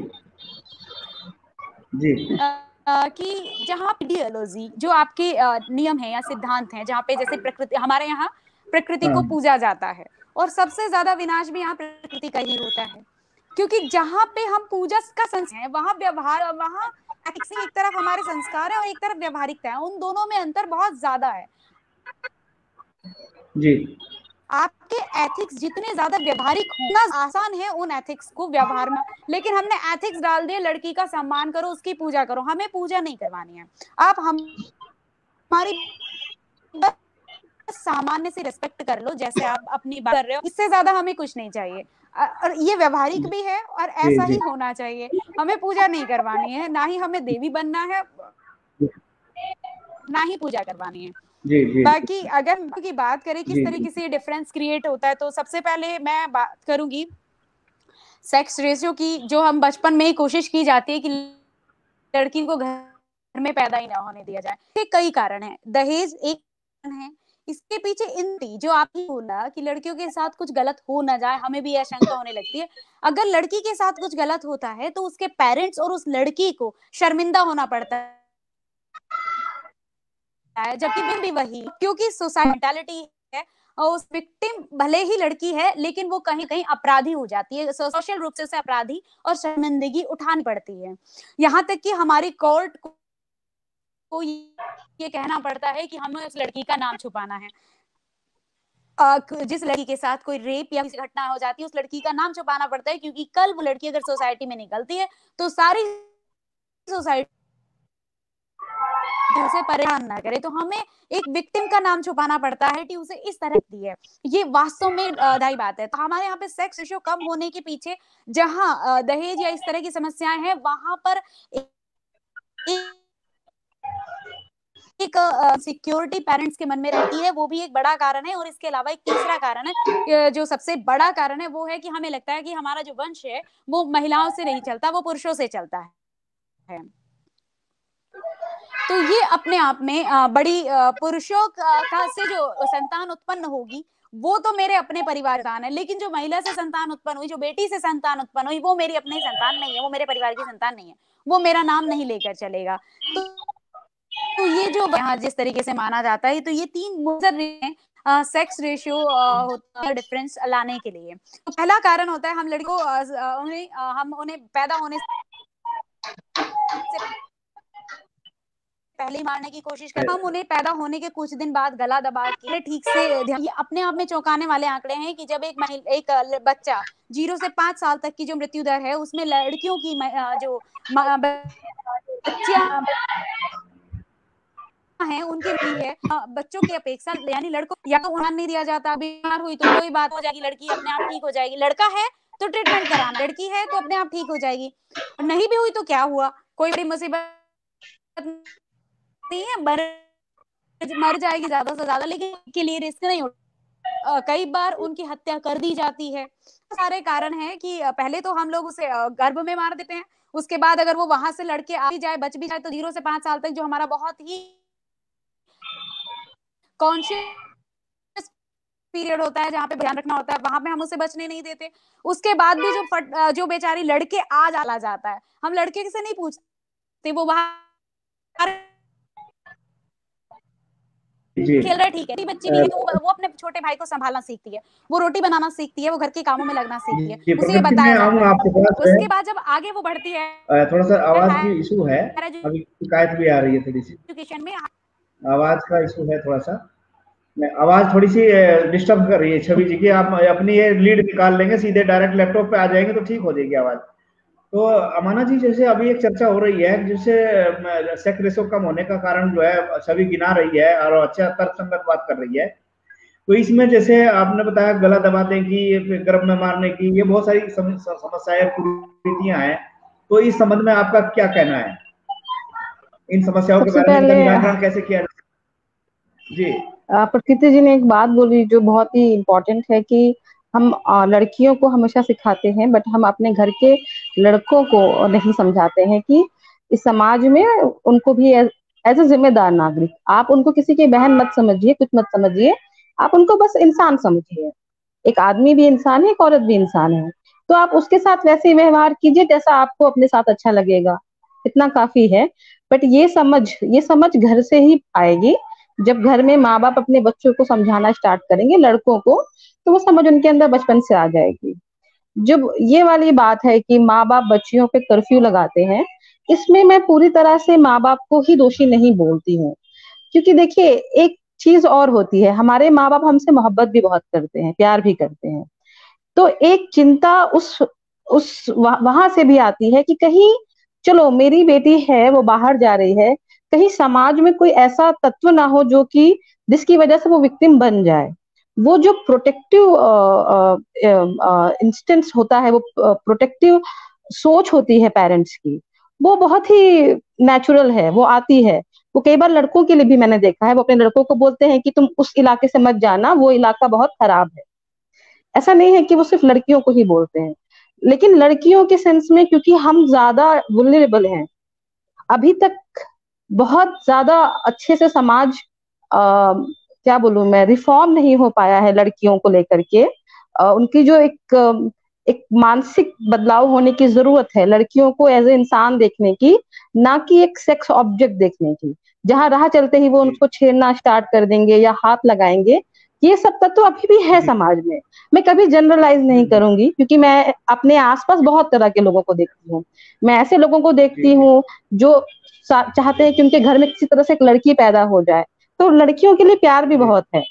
जी आ, कि जहाँ आइडियोलॉजी, जो आपके आ, नियम है या सिद्धांत हैं, जहाँ पे जैसे प्रकृति, हमारे यहाँ प्रकृति को हाँ पूजा जाता है, और सबसे ज्यादा विनाश भी यहाँ प्रकृति का ही होता है, क्योंकि जहाँ पे हम पूजा का संस्कार है वहाँ व्यवहार, वहाँ एथिक्स एक तरफ हमारे संस्कार है और एक तरफ व्यवहारिकता है, उन दोनों में अंतर बहुत ज्यादा है। जी आपके एथिक्स जितने ज्यादा व्यवहारिक हो, उतना आसान है उन एथिक्स को व्यवहार में, लेकिन हमने एथिक्स डाल दिए लड़की का सम्मान करो, उसकी पूजा करो। हमें पूजा नहीं करवानी है, आप हम हमारी सामान्य से रिस्पेक्ट कर लो, जैसे आप अपनी बात कर रहे हो, इससे ज्यादा हमें कुछ नहीं चाहिए। और ये व्यवहारिक भी है और ऐसा ही होना चाहिए। हमें पूजा नहीं करवानी है, ना ही हमें देवी बनना है, ना ही पूजा करवानी है। जी जी बाकी अगर की बात करें किस जी तरीके से डिफरेंस क्रिएट होता है, तो सबसे पहले मैं बात करूंगी सेक्स रेशियो की, जो हम बचपन में ही कोशिश की जाती है कि लड़की को घर में पैदा ही ना होने दिया जाए। इसके कई कारण हैं, दहेज एक कारण है, इसके पीछे इंटी, जो आपने बोला कि लड़कियों के साथ कुछ गलत हो ना जाए, हमें भी आशंका होने लगती है। अगर लड़की के साथ कुछ गलत होता है तो उसके पेरेंट्स और उस लड़की को शर्मिंदा होना पड़ता है, जबकि भी वही, क्योंकि सोसाइटी मेंटालिटी है, और उस विक्टिम भले ही लड़की है लेकिन वो कहीं कहीं अपराधी हो जाती है, सोशल रूप से उसे अपराधी और शर्मिंदगी उठानी पड़ती है। यहाँ तक कि हमारी कोर्ट को ये कहना पड़ता है कि हमें उस लड़की का नाम छुपाना है। जिस लड़की के साथ कोई रेप या किसी घटना हो जाती है, उस लड़की का नाम छुपाना पड़ता है, क्योंकि कल वो लड़की अगर सोसाइटी में निकलती है तो सारी सोसाइटी उसे परेशान ना करे, तो हमें एक विक्टिम का नाम छुपाना पड़ता है कि उसे इस तरह दी है। ये वास्तव में दायी बात है। तो हमारे यहाँ पे सेक्स रेशियो कम होने के पीछे, जहाँ दहेज या इस तरह की समस्याएं हैं, वहां पर एक एक सिक्योरिटी पेरेंट्स के मन में रहती है, वो भी एक बड़ा कारण है। और इसके अलावा एक तीसरा कारण है, जो सबसे बड़ा कारण है, वो है कि हमें लगता है कि हमारा जो वंश है वो महिलाओं से नहीं चलता, वो पुरुषों से चलता है। तो ये अपने आप में बड़ी, पुरुषों का से जो संतान उत्पन्न होगी वो तो मेरे अपने परिवार का है, लेकिन जो महिला से संतान उत्पन्न हुई, जो बेटी से संतान उत्पन्न हुई, वो मेरी अपनी संतान नहीं है, वो मेरे परिवार की संतान नहीं है, वो मेरा नाम नहीं लेकर चलेगा। तो तो ये जो यहाँ जिस तरीके से माना जाता है, तो ये तीन मुख्य हैं सेक्स रेशियो होता है डिफरेंस लाने के लिए। तो पहला कारण होता है हम लड़कों उन्हें हम उन्हें पैदा होने से पहले ही मारने की कोशिश करते हैं। हम उन्हें पैदा होने के कुछ दिन बाद गला दबा के ठीक से, ये अपने आप में चौंकाने वाले आंकड़े हैं कि जब एक महिला, एक बच्चा जीरो से पांच साल तक की जो मृत्यु दर है, उसमें लड़कियों की जो बच्चियां है उनकी भी है बच्चों की अपेक्षा, यानी लड़कों या तो उन्हें नहीं दिया जाता, बीमार हुई तो कोई बात हो जाएगी, लड़की अपने आप ठीक हो जाएगी, लड़का है तो ट्रीटमेंट कराना, लड़की है तो अपने आप ठीक हो जाएगी, नहीं भी हुई तो क्या हुआ, कोई बड़ी मुसीबत नहीं है, मर मर जाएगी ज्यादा से ज्यादा, लेकिन के लिए रिस्क नहीं उठा। कई बार उनकी हत्या कर दी जाती है। सारे कारण हैं कि पहले तो हम लोग उसे गर्भ में मार देते हैं, उसके बाद अगर वो वहां से लड़के आ भी जाए, बच भी जाए, तो जीरो से पांच साल तक जो हमारा बहुत ही कॉन्शियस पीरियड होता है, जहाँ पे ध्यान रखना होता है, वहां पे हम उसे बचने नहीं देते। उसके बाद भी जो फट, जो बेचारी लड़के आ जाला जाता है, हम लड़के से नहीं पूछते, वो बाहर खेल रहा है, ठीक है, बच्ची भी है, तो वो अपने छोटे भाई को संभालना सीखती है, वो रोटी बनाना सीखती है, वो घर के कामों में लगना सीखती है, उसे ये बताया जाता है। उसके बाद जब आगे वो बढ़ती है, थोड़ा सा आवाज की इशू है, अभी शिकायत भी आ रही है थोड़ी सी, एजुकेशन में आवाज का इशू है थोड़ा सा, आवाज थोड़ी सी डिस्टर्ब कर रही है छवि जी की। आप अपनी ये लीड निकाल लेंगे, सीधे डायरेक्ट लैपटॉप पे आ जाएंगे तो ठीक हो जाएगी आवाज। तो अमाना जी, जैसे अभी एक चर्चा हो रही है जिससे सेक्स रेशो कम होने का कारण जो है छवि गिना रही है और अच्छा तर्कसंगत बात कर रही है, तो इसमें जैसे आपने बताया गला दबाने की, गर्भ में मारने की, ये बहुत सारी समस्याएं कुरीतियां हैं, तो इस संबंध में आपका क्या कहना है? इन समस्याओं के बारे में निराकरण कैसे किया जाए? जी, प्रकृति जी ने एक बात बोली जो बहुत ही इम्पोर्टेंट है कि हम लड़कियों को हमेशा सिखाते हैं, बट हम अपने घर के लड़कों को नहीं समझाते हैं कि इस समाज में उनको भी एज ए जिम्मेदार नागरिक, आप उनको किसी की बहन मत समझिए, कुछ मत समझिए, आप उनको बस इंसान समझिए। एक आदमी भी इंसान है, एक औरत भी इंसान है, तो आप उसके साथ वैसे ही व्यवहार कीजिए जैसा आपको अपने साथ अच्छा लगेगा, इतना काफी है। बट ये समझ ये समझ घर से ही आएगी, जब घर में माँ बाप अपने बच्चों को समझाना स्टार्ट करेंगे, लड़कों को, तो वो समझ उनके अंदर बचपन से आ जाएगी। जब ये वाली बात है कि माँ बाप बच्चियों पे कर्फ्यू लगाते हैं, इसमें मैं पूरी तरह से माँ बाप को ही दोषी नहीं बोलती हूँ, क्योंकि देखिए एक चीज और होती है, हमारे माँ बाप हमसे मोहब्बत भी बहुत करते हैं, प्यार भी करते हैं, तो एक चिंता उस उस वहां से भी आती है कि कहीं चलो मेरी बेटी है वो बाहर जा रही है, कहीं समाज में कोई ऐसा तत्व ना हो जो कि जिसकी वजह से वो विक्टिम बन जाए। वो जो प्रोटेक्टिव इंस्टेंस होता है, वो प्रोटेक्टिव सोच होती है पेरेंट्स की, वो बहुत ही नेचुरल है, वो आती है। वो कई बार लड़कों के लिए भी मैंने देखा है, वो अपने लड़कों को बोलते हैं कि तुम उस इलाके से मत जाना, वो इलाका बहुत खराब है। ऐसा नहीं है कि वो सिर्फ लड़कियों को ही बोलते हैं, लेकिन लड़कियों के सेंस में क्योंकि हम ज्यादा वुल्नरेबल हैं, अभी तक बहुत ज्यादा अच्छे से समाज आ, क्या बोलूं मैं, रिफॉर्म नहीं हो पाया है लड़कियों को लेकर के। आ, उनकी जो एक एक मानसिक बदलाव होने की जरूरत है, लड़कियों को एज ए इंसान देखने की, ना कि एक सेक्स ऑब्जेक्ट देखने की, जहां राह चलते ही वो उनको छेड़ना स्टार्ट कर देंगे या हाथ लगाएंगे। ये सब तत्व तो अभी भी है समाज में। मैं कभी जनरलाइज नहीं करूंगी, क्योंकि मैं अपने आसपास बहुत तरह के लोगों को देखती हूँ। मैं ऐसे लोगों को देखती हूँ जो चाहते हैं कि उनके घर में किसी तरह से एक लड़की पैदा हो जाए, तो लड़कियों के लिए प्यार भी बहुत है,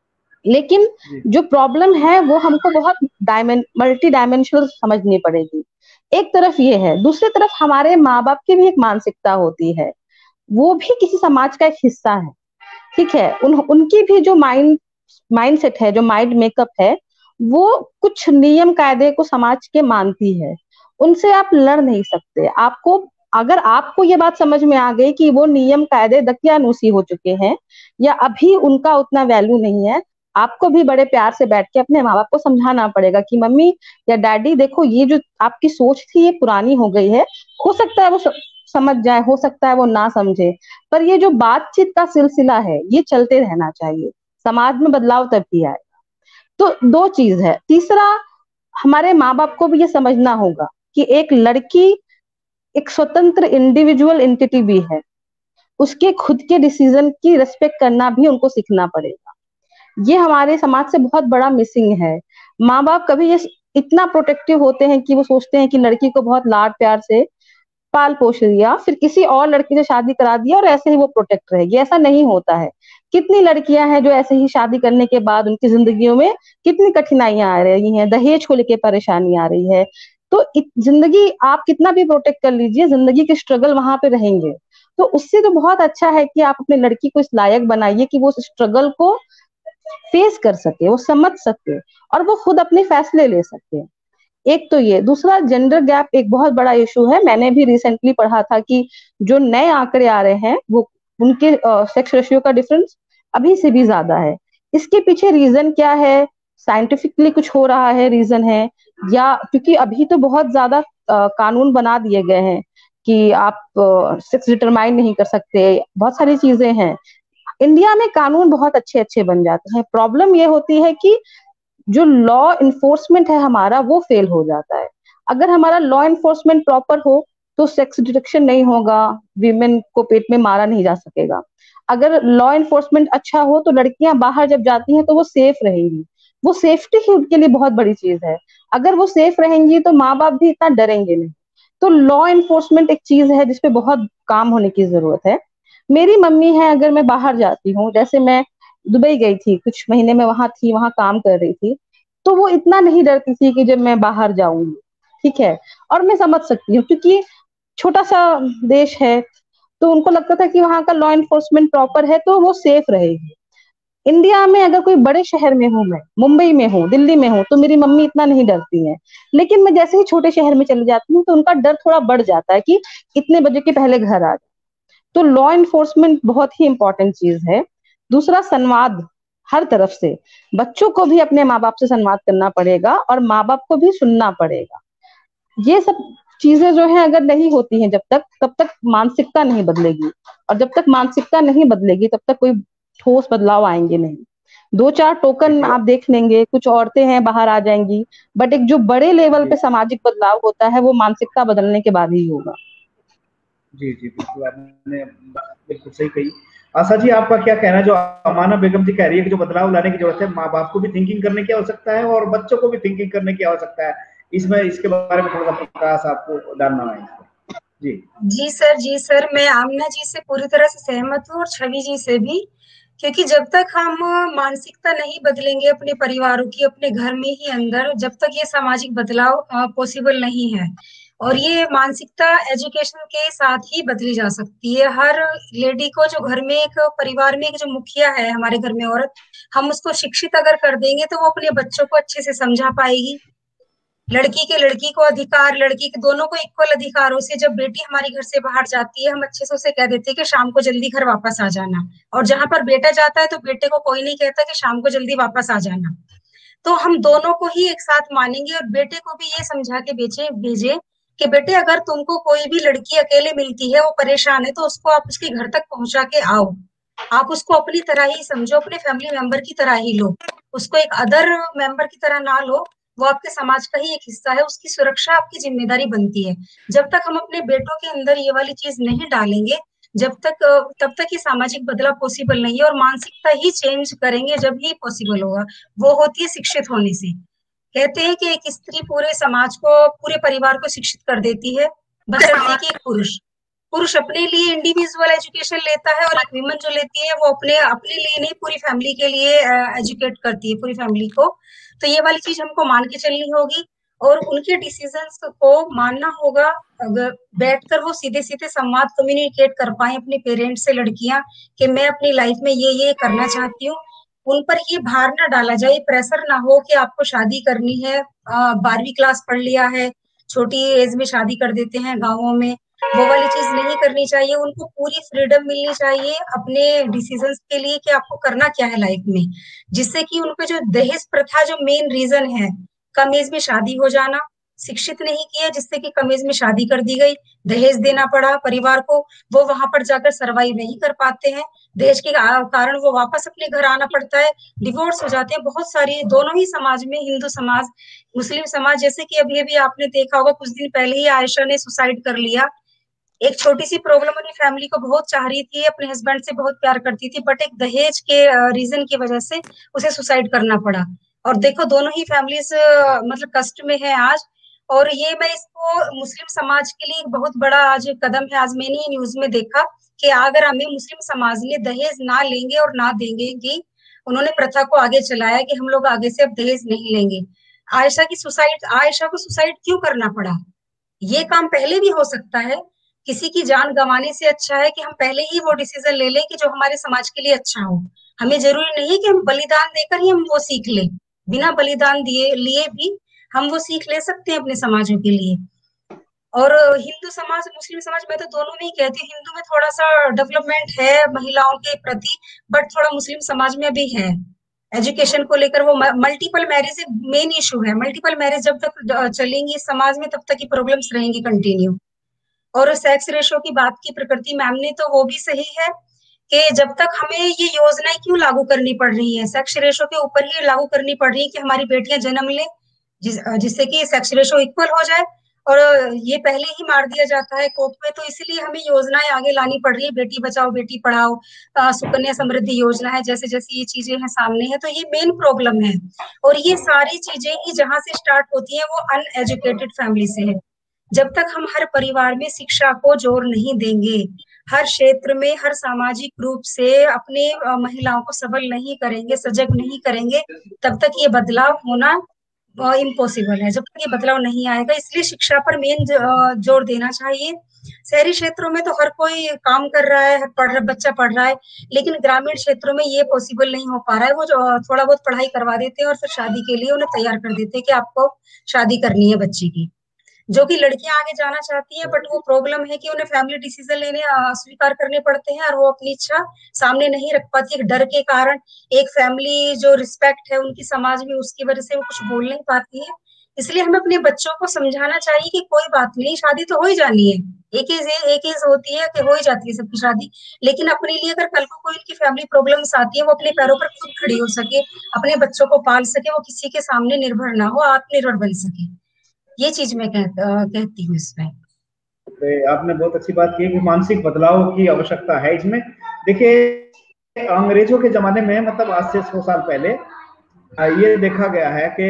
लेकिन जो प्रॉब्लम है वो हमको बहुत डायमें मल्टी डायमेंशनल समझनी पड़ेगी। एक तरफ ये है, दूसरी तरफ हमारे माँ बाप की भी एक मानसिकता होती है, वो भी किसी समाज का एक हिस्सा है, ठीक है। उन उनकी भी जो माइंड माइंड सेट है, जो माइंड मेकअप है, वो कुछ नियम कायदे को समाज के मानती है, उनसे आप लड़ नहीं सकते। आपको अगर आपको ये बात समझ में आ गई कि वो नियम कायदे दकियानूसी हो चुके हैं या अभी उनका उतना वैल्यू नहीं है, आपको भी बड़े प्यार से बैठ के अपने माँ बाप को समझाना पड़ेगा कि मम्मी या डैडी देखो, ये जो आपकी सोच थी ये पुरानी हो गई है, हो सकता है वो समझ जाए, हो सकता है वो ना समझे, पर ये जो बातचीत का सिलसिला है ये चलते रहना चाहिए, समाज में बदलाव तभी आएगा। तो दो चीज है। तीसरा, हमारे माँ बाप को भी ये समझना होगा कि एक लड़की एक स्वतंत्र इंडिविजुअल एंटिटी भी है, उसके खुद के डिसीजन की रिस्पेक्ट करना भी उनको सीखना पड़ेगा। ये हमारे समाज से बहुत बड़ा मिसिंग है। माँ बाप कभी ये इतना प्रोटेक्टिव होते हैं कि वो सोचते हैं कि लड़की को बहुत लाड प्यार से पाल पोष दिया, फिर किसी और लड़की से शादी करा दिया और ऐसे ही वो प्रोटेक्ट रहेगी। ऐसा नहीं होता है। कितनी लड़कियां हैं जो ऐसे ही शादी करने के बाद उनकी जिंदगियों में कितनी कठिनाइयां आ रही हैं, दहेज को लेकर परेशानी आ रही है। तो जिंदगी आप कितना भी प्रोटेक्ट कर लीजिए, जिंदगी के स्ट्रगल वहां पे रहेंगे। तो उससे तो बहुत अच्छा है कि आप अपने लड़की को इस लायक बनाइए कि वो स्ट्रगल को फेस कर सके, वो समझ सके और वो खुद अपने फैसले ले सके। एक तो ये। दूसरा, जेंडर गैप एक बहुत बड़ा इशू है। मैंने भी रिसेंटली पढ़ा था कि जो नए आंकड़े आ रहे हैं वो उनके सेक्स रेशियो का डिफरेंस अभी से भी ज्यादा है। इसके पीछे रीजन क्या है? साइंटिफिकली कुछ हो रहा है रीजन है, या क्योंकि अभी तो बहुत ज्यादा कानून बना दिए गए हैं कि आप सेक्स डिटरमाइन नहीं कर सकते, बहुत सारी चीजें हैं। इंडिया में कानून बहुत अच्छे अच्छे बन जाते हैं। प्रॉब्लम ये होती है कि जो लॉ इन्फोर्समेंट है हमारा वो फेल हो जाता है। अगर हमारा लॉ इन्फोर्समेंट प्रॉपर हो तो सेक्स डिटेक्शन नहीं होगा, वीमेन को पेट में मारा नहीं जा सकेगा। अगर लॉ इन्फोर्समेंट अच्छा हो तो लड़कियां बाहर जब जाती हैं तो वो सेफ रहेंगी। वो सेफ्टी ही उनके लिए बहुत बड़ी चीज है। अगर वो सेफ रहेंगी तो माँ बाप भी इतना डरेंगे नहीं। तो लॉ इन्फोर्समेंट एक चीज है जिसपे बहुत काम होने की जरूरत है। मेरी मम्मी है, अगर मैं बाहर जाती हूँ, जैसे मैं दुबई गई थी, कुछ महीने में वहां थी, वहां काम कर रही थी, तो वो इतना नहीं डरती थी कि जब मैं बाहर जाऊंगी, ठीक है। और मैं समझ सकती हूँ क्योंकि छोटा सा देश है, तो उनको लगता था कि वहां का लॉ इन्फोर्समेंट प्रॉपर है तो वो सेफ रहेगी। इंडिया में अगर कोई बड़े शहर में हूँ, मैं मुंबई में हूँ, दिल्ली में हूँ, तो मेरी मम्मी इतना नहीं डरती है। लेकिन मैं जैसे ही छोटे शहर में चली जाती हूँ तो उनका डर थोड़ा बढ़ जाता है कि इतने बजे के पहले घर आ जाए। तो लॉ इन्फोर्समेंट बहुत ही इंपॉर्टेंट चीज है। दूसरा, संवाद हर तरफ से। बच्चों को भी अपने माँ बाप से संवाद करना पड़ेगा और माँ बाप को भी सुनना पड़ेगा। ये सब चीजें जो है अगर नहीं होती हैं जब तक, तब तक मानसिकता नहीं बदलेगी, और जब तक मानसिकता नहीं बदलेगी तब तक कोई ठोस बदलाव आएंगे नहीं। दो चार टोकन आप देख लेंगे, कुछ औरतें हैं बाहर आ जाएंगी, बट एक जो बड़े लेवल पे सामाजिक बदलाव होता है वो मानसिकता बदलने के बाद ही होगा। जी जी बिल्कुल, आपने बिल्कुल सही कही। आशा जी, आपका क्या कहना है? जो अमाना बेगम जी कह रही है कि जो बदलाव लाने की जरूरत है, माँ बाप को भी थिंकिंग करने की आवश्यकता है और बच्चों को भी थिंकिंग करने की आवश्यकता है, इसमें इसके बारे में थोड़ा सा प्रकाश आपको डालना है। जी जी सर, जी सर, मैं आमना जी से पूरी तरह से सहमत हूँ और छवि जी से भी, क्योंकि जब तक हम मानसिकता नहीं बदलेंगे अपने परिवारों की, अपने घर में ही अंदर, जब तक ये सामाजिक बदलाव पॉसिबल नहीं है। और ये मानसिकता एजुकेशन के साथ ही बदली जा सकती है। हर लेडी को, जो घर में एक परिवार में एक जो मुखिया है हमारे घर में औरत, हम उसको शिक्षित अगर कर देंगे तो वो अपने बच्चों को अच्छे से समझा पाएगी। लड़की के लड़की को अधिकार, लड़की के दोनों को इक्वल अधिकारों से, जब बेटी हमारी घर से बाहर जाती है हम अच्छे से उसे कह देते हैं कि शाम को जल्दी घर वापस आ जाना, और जहां पर बेटा जाता है तो बेटे को कोई नहीं कहता कि शाम को जल्दी वापस आ जाना। तो हम दोनों को ही एक साथ मानेंगे और बेटे को भी ये समझा के भेजे भेजे कि बेटे, अगर तुमको कोई भी लड़की अकेले मिलती है, वो परेशान है, तो उसको आप उसके घर तक पहुंचा के आओ। आप उसको अपनी तरह ही समझो, अपने फैमिली मेंबर की तरह ही लो, उसको एक अदर मेंबर की तरह ना लो। वो आपके समाज का ही एक हिस्सा है, उसकी सुरक्षा आपकी जिम्मेदारी बनती है। जब तक हम अपने बेटों के अंदर ये वाली चीज नहीं डालेंगे, जब तक तब तक ये सामाजिक बदलाव पॉसिबल नहीं है। और मानसिकता ही चेंज करेंगे जब ही पॉसिबल होगा, वो होती है शिक्षित होने से। कहते हैं कि एक स्त्री पूरे समाज को, पूरे परिवार को शिक्षित कर देती है, बशर्ते कि एक पुरुष पुरुष अपने लिए इंडिविजुअल एजुकेशन लेता है, और एक विमन जो लेती है वो अपने अपने लिए नहीं, पूरी फैमिली के लिए एजुकेट करती है, पूरी फैमिली को। तो ये वाली चीज हमको मान के चलनी होगी और उनके डिसीजंस को मानना होगा। अगर बैठकर वो सीधे सीधे संवाद कम्युनिकेट कर पाए अपने पेरेंट्स से, लड़कियां, कि मैं अपनी लाइफ में ये ये करना चाहती हूँ। उन पर ये भार ना डाला जाए, प्रेशर ना हो कि आपको शादी करनी है, बारहवीं क्लास पढ़ लिया है, छोटी एज में शादी कर देते हैं गाँवों में। वो वाली चीज नहीं करनी चाहिए। उनको पूरी फ्रीडम मिलनी चाहिए अपने डिसीजंस के लिए कि आपको करना क्या है लाइफ में, जिससे कि उनपे जो दहेज प्रथा जो मेन रीजन है, कम एज में शादी हो जाना, शिक्षित नहीं किया जिससे कि कम एज में शादी कर दी गई, दहेज देना पड़ा परिवार को, वो वहां पर जाकर सरवाइव नहीं कर पाते हैं, दहेज के कारण वो वापस अपने घर आना पड़ता है, डिवोर्स हो जाते हैं बहुत सारी, दोनों ही समाज में, हिंदू समाज, मुस्लिम समाज। जैसे कि अभी अभी आपने देखा होगा, कुछ दिन पहले ही आयशा ने सुसाइड कर लिया। एक छोटी सी प्रॉब्लम, अपनी फैमिली को बहुत चाह रही थी, अपने हस्बैंड से बहुत प्यार करती थी, बट एक दहेज के रीजन की वजह से उसे सुसाइड करना पड़ा। और देखो, दोनों ही फैमिलीज मतलब कष्ट में है आज। और ये मैं इसको मुस्लिम समाज के लिए एक बहुत बड़ा आज कदम है। आज मैंने न्यूज में देखा कि अगर हमें मुस्लिम समाज ने दहेज ना लेंगे और ना देंगे कि उन्होंने प्रथा को आगे चलाया कि हम लोग आगे से अब दहेज नहीं लेंगे। आयशा की सुसाइड, आयशा को सुसाइड क्यों करना पड़ा? ये काम पहले भी हो सकता है। किसी की जान गंवाने से अच्छा है कि हम पहले ही वो डिसीजन ले लें कि जो हमारे समाज के लिए अच्छा हो। हमें जरूरी नहीं है कि हम बलिदान देकर ही हम वो सीख लें, बिना बलिदान दिए लिए भी हम वो सीख ले सकते हैं अपने समाजों के लिए। और हिंदू समाज, मुस्लिम समाज, मैं तो दोनों में ही कहती हूँ, हिंदू में थोड़ा सा डेवलपमेंट है महिलाओं के प्रति, बट थोड़ा मुस्लिम समाज में भी है। एजुकेशन को लेकर वो मल्टीपल मैरिज एक मेन इशू है। मल्टीपल मैरिज जब तक चलेंगी समाज में तब तक ये प्रॉब्लम्स रहेंगी कंटिन्यू। और सेक्स रेशो की बात की प्रकृति मैम ने, तो वो भी सही है कि जब तक हमें ये योजनाएं क्यों लागू करनी पड़ रही है, सेक्स रेशो के ऊपर ही लागू करनी पड़ रही है कि हमारी बेटियां जन्म लें जिस जिससे कि सेक्स रेशो इक्वल हो जाए, और ये पहले ही मार दिया जाता है कोर्ट में। तो इसलिए हमें योजनाएं आगे लानी पड़ रही है, बेटी बचाओ बेटी पढ़ाओ, सुकन्या समृद्धि योजना है, जैसे जैसे ये चीजें हैं सामने है, तो ये मेन प्रॉब्लम है। और ये सारी चीजें ही जहां से स्टार्ट होती है वो अनएजुकेटेड फैमिली से है। जब तक हम हर परिवार में शिक्षा को जोर नहीं देंगे, हर क्षेत्र में हर सामाजिक रूप से अपने महिलाओं को सबल नहीं करेंगे, सजग नहीं करेंगे, तब तक ये बदलाव होना इम्पॉसिबल है। जब तक ये बदलाव नहीं आएगा, इसलिए शिक्षा पर मेन जोर देना चाहिए। शहरी क्षेत्रों में तो हर कोई काम कर रहा है, पढ़ रहा बच्चा पढ़ रहा है, लेकिन ग्रामीण क्षेत्रों में ये पॉसिबल नहीं हो पा रहा है। वो जो थोड़ा बहुत पढ़ाई करवा देते हैं और फिर शादी के लिए उन्हें तैयार कर देते हैं कि आपको शादी करनी है बच्ची की, जो कि लड़कियां आगे जाना चाहती है, बट वो प्रॉब्लम है कि उन्हें फैमिली डिसीजन लेने स्वीकार करने पड़ते हैं और वो अपनी इच्छा सामने नहीं रख पाती, एक डर के कारण। एक फैमिली जो रिस्पेक्ट है उनकी समाज में, उसकी वजह से वो कुछ बोल नहीं पाती है। इसलिए हमें अपने बच्चों को समझाना चाहिए कि कोई बात नहीं, शादी तो हो ही जानी है, एक एज एक एज होती है कि हो ही जाती है सबकी शादी, लेकिन अपने लिए अगर कल को कोई उनकी फैमिली प्रॉब्लम्स आती है, वो अपने पैरों पर खुद खड़ी हो सके, अपने बच्चों को पाल सके, वो किसी के सामने निर्भर ना हो, आत्मनिर्भर बन सके। ये चीज मैं कह, कहती हूँ इसमें। तो आपने बहुत अच्छी बात की कि मानसिक बदलाव की आवश्यकता है इसमें। देखिए अंग्रेजों के जमाने में, मतलब आज से सौ साल पहले ये देखा गया है कि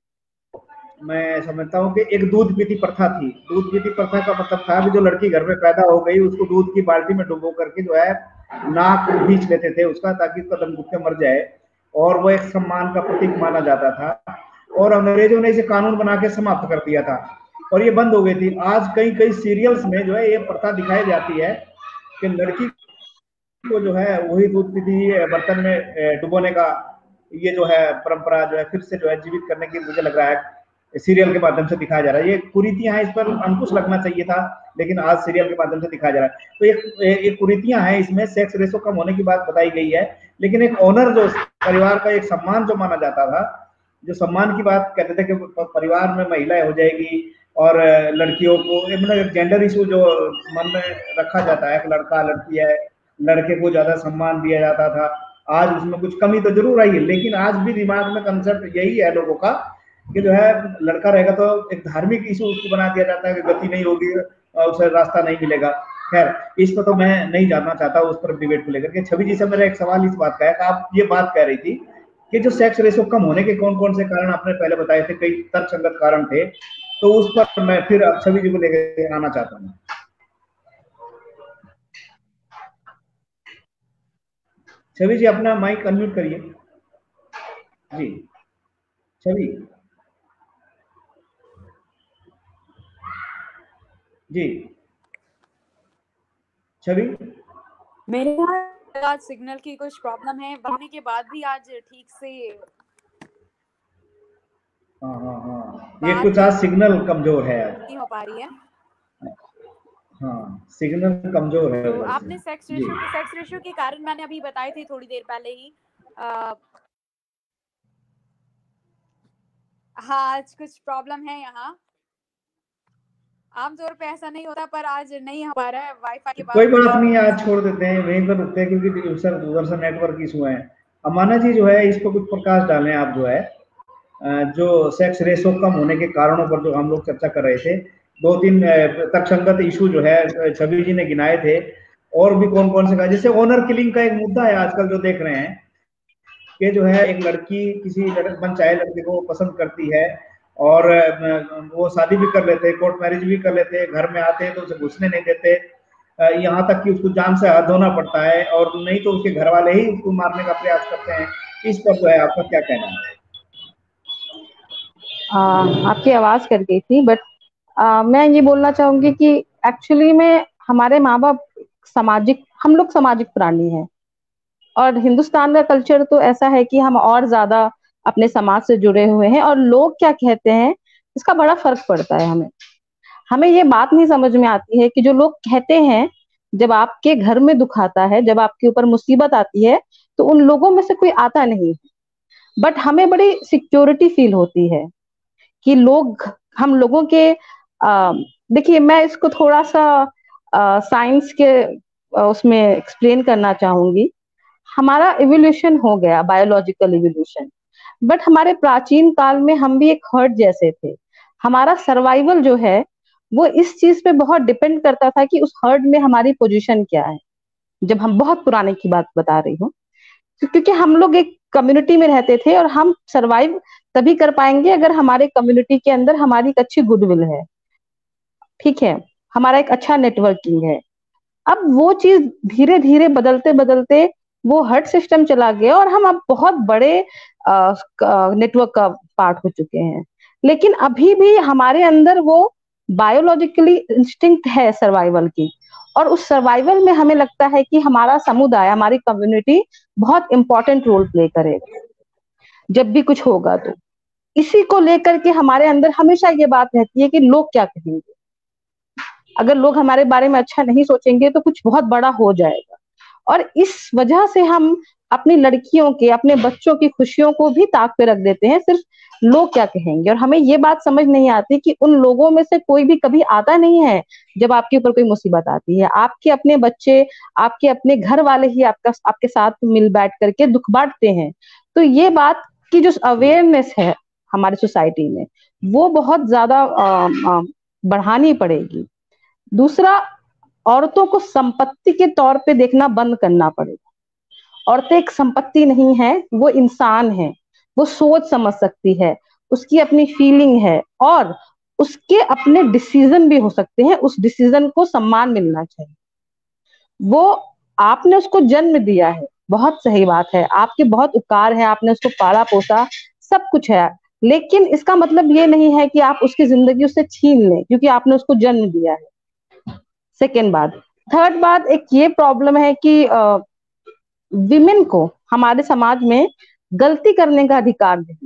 मैं समझता हूँ कि एक दूध पीती प्रथा थी। दूध पीती प्रथा का मतलब था कि जो लड़की घर में पैदा हो गई उसको दूध की बाल्टी में डुबो करके जो है नाक खींच लेते थे उसका, ताकि उसका दम घुट के मर जाए, और वो एक सम्मान का प्रतीक माना जाता था। और अंग्रेजों ने इसे कानून बना के समाप्त कर दिया था और ये बंद हो गई थी। आज कई कई सीरियल्स में जो है ये प्रथा दिखाई जाती है कि लड़की को जो है वही दूध पीती बर्तन में डुबोने का ये जो है परंपरा जो है फिर से जो है जीवित करने की मुझे लग रहा है सीरियल के माध्यम से दिखाया जा रहा है। ये कुरीतियां हैं, इस पर अंकुश लगना चाहिए था, लेकिन आज सीरियल के माध्यम से दिखाया जा रहा है। तो एक एक कुरीतियां हैं इसमें। सेक्स रेशो कम होने की बात बताई गई है, लेकिन एक ऑनर जो परिवार का एक सम्मान जो माना जाता था, जो सम्मान की बात कहते थे कि परिवार में महिलाएं हो जाएगी और लड़कियों को, मतलब जेंडर इशू जो मन में रखा जाता है, लड़का लड़की है, लड़के को ज्यादा सम्मान दिया जाता था। आज उसमें कुछ कमी तो जरूर आई है, लेकिन आज भी दिमाग में कंसेप्ट यही है लोगों का कि जो है लड़का रहेगा तो एक धार्मिक इशू उसको बना दिया जाता है कि गति नहीं होगी, उसे रास्ता नहीं मिलेगा। खैर इस पर तो मैं नहीं जानना चाहता उस पर डिबेट को लेकर के। छवि जी से मेरा एक सवाल इस बात का है कि आप ये बात कह रही थी कि जो सेक्स रेशो कम होने के कौन कौन से कारण आपने पहले बताए थे, कई तर्कसंगत कारण थे, तो उस पर मैं फिर छवि जी को लेकर आना चाहता हूँ। छवि जी अपना माइक अनम्यूट करिए। जी छवि जी छवि मेरे यहाँ आज सिग्नल की कुछ प्रॉब्लम है, बनने के बाद भी आज ठीक से हाँ हाँ हाँ ये कुछ आज सिग्नल कमजोर है, आज नहीं हो पा रही है। हाँ सिग्नल कमजोर है। तो आपने सेक्स रेशियो के सेक्स रेशियो के कारण मैंने अभी बताए थे थोड़ी देर पहले ही। आ, हाँ आज कुछ प्रॉब्लम है यहाँ, आमतौर पे ऐसा नहीं होता पर आज नहीं हो पा रहा है वाईफाई के बाद। कोई बात नहीं, आज छोड़ देते हैं, वहीं पर रुकते हैं क्योंकि दूसरा दूसरा नेटवर्क इशू है। अमाना जी जो है इस पर कुछ प्रकाश डालें आप, जो है जो सेक्स रेशो कम होने के कारणों पर जो हम लोग चर्चा कर रहे थे, दो तीन तर्कसंगत इशू जो है छवि जी ने गिनाए थे, और भी कौन कौन से का, जैसे ऑनर किलिंग का एक मुद्दा है आजकल जो देख रहे हैं कि जो है एक लड़की किसी मनचाहे लड़के को पसंद करती है और वो शादी भी कर लेते हैं, कोर्ट मैरिज भी कर लेते हैं, घर में आते हैं तो उसे घुसने नहीं देते, यहाँ तक कि उसको जान से हाथ धोना पड़ता है, और नहीं तो उसके घर वाले ही उसको मारने का प्रयास करते हैं। इस पर जो है आपका क्या कहना है? आ, आपकी आवाज कट गई थी, बट आ, मैं ये बोलना चाहूंगी कि एक्चुअली में हमारे माँ बाप सामाजिक, हम लोग सामाजिक प्राणी हैं, और हिंदुस्तान का कल्चर तो ऐसा है कि हम और ज्यादा अपने समाज से जुड़े हुए हैं, और लोग क्या कहते हैं इसका बड़ा फर्क पड़ता है हमें। हमें ये बात नहीं समझ में आती है कि जो लोग कहते हैं, जब आपके घर में दुख आता है, जब आपके ऊपर मुसीबत आती है, तो उन लोगों में से कोई आता नहीं है। बट हमें बड़ी सिक्योरिटी फील होती है कि लोग, हम लोगों के, देखिए मैं इसको थोड़ा सा साइंस के आ, उसमें एक्सप्लेन करना चाहूंगी। हमारा इवोल्यूशन हो गया, बायोलॉजिकल इवोल्यूशन, बट हमारे प्राचीन काल में हम भी एक हर्ड जैसे थे। हमारा सर्वाइवल जो है वो इस चीज पे बहुत डिपेंड करता था कि उस हर्ड में हमारी पोजीशन क्या है। जब हम बहुत पुराने की बात बता रही हूँ, क्योंकि हम लोग एक कम्युनिटी में रहते थे और हम सरवाइव तभी कर पाएंगे अगर हमारे कम्युनिटी के अंदर हमारी एक अच्छी गुडविल है, ठीक है, हमारा एक अच्छा नेटवर्किंग है। अब वो चीज धीरे धीरे बदलते बदलते वो हर्ट सिस्टम चला गया और हम अब बहुत बड़े नेटवर्क का पार्ट हो चुके हैं। लेकिन अभी भी हमारे अंदर वो बायोलॉजिकली इंस्टिंक्ट है सर्वाइवल की, और उस सर्वाइवल में हमें लगता है कि हमारा समुदाय, हमारी कम्युनिटी बहुत इंपॉर्टेंट रोल प्ले करेगा जब भी कुछ होगा। तो इसी को लेकर के हमारे अंदर हमेशा ये बात रहती है कि लोग क्या कहेंगे। अगर लोग हमारे बारे में अच्छा नहीं सोचेंगे तो कुछ बहुत बड़ा हो जाएगा, और इस वजह से हम अपनी लड़कियों के, अपने बच्चों की खुशियों को भी ताक पे रख देते हैं, सिर्फ लोग क्या कहेंगे। और हमें ये बात समझ नहीं आती कि उन लोगों में से कोई भी कभी आता नहीं है जब आपके ऊपर कोई मुसीबत आती है। आपके अपने बच्चे, आपके अपने घर वाले ही आपका आपके साथ मिल बैठ करके दुख बांटते हैं। तो ये बात की जो अवेयरनेस है हमारी सोसाइटी में, वो बहुत ज्यादा बढ़ानी पड़ेगी। दूसरा, औरतों को संपत्ति के तौर पे देखना बंद करना पड़ेगा। औरतें एक संपत्ति नहीं है, वो इंसान है, वो सोच समझ सकती है, उसकी अपनी फीलिंग है, और उसके अपने डिसीजन भी हो सकते हैं। उस डिसीजन को सम्मान मिलना चाहिए। वो, आपने उसको जन्म दिया है, बहुत सही बात है, आपके बहुत उपकार है, आपने उसको पाला पोसा, सब कुछ है, लेकिन इसका मतलब ये नहीं है कि आप उसकी जिंदगी उससे छीन लें क्योंकि आपने उसको जन्म दिया है। सेकेंड बात। थर्ड बात, एक ये प्रॉब्लम है कि विमेन को हमारे समाज में गलती करने का अधिकार नहीं।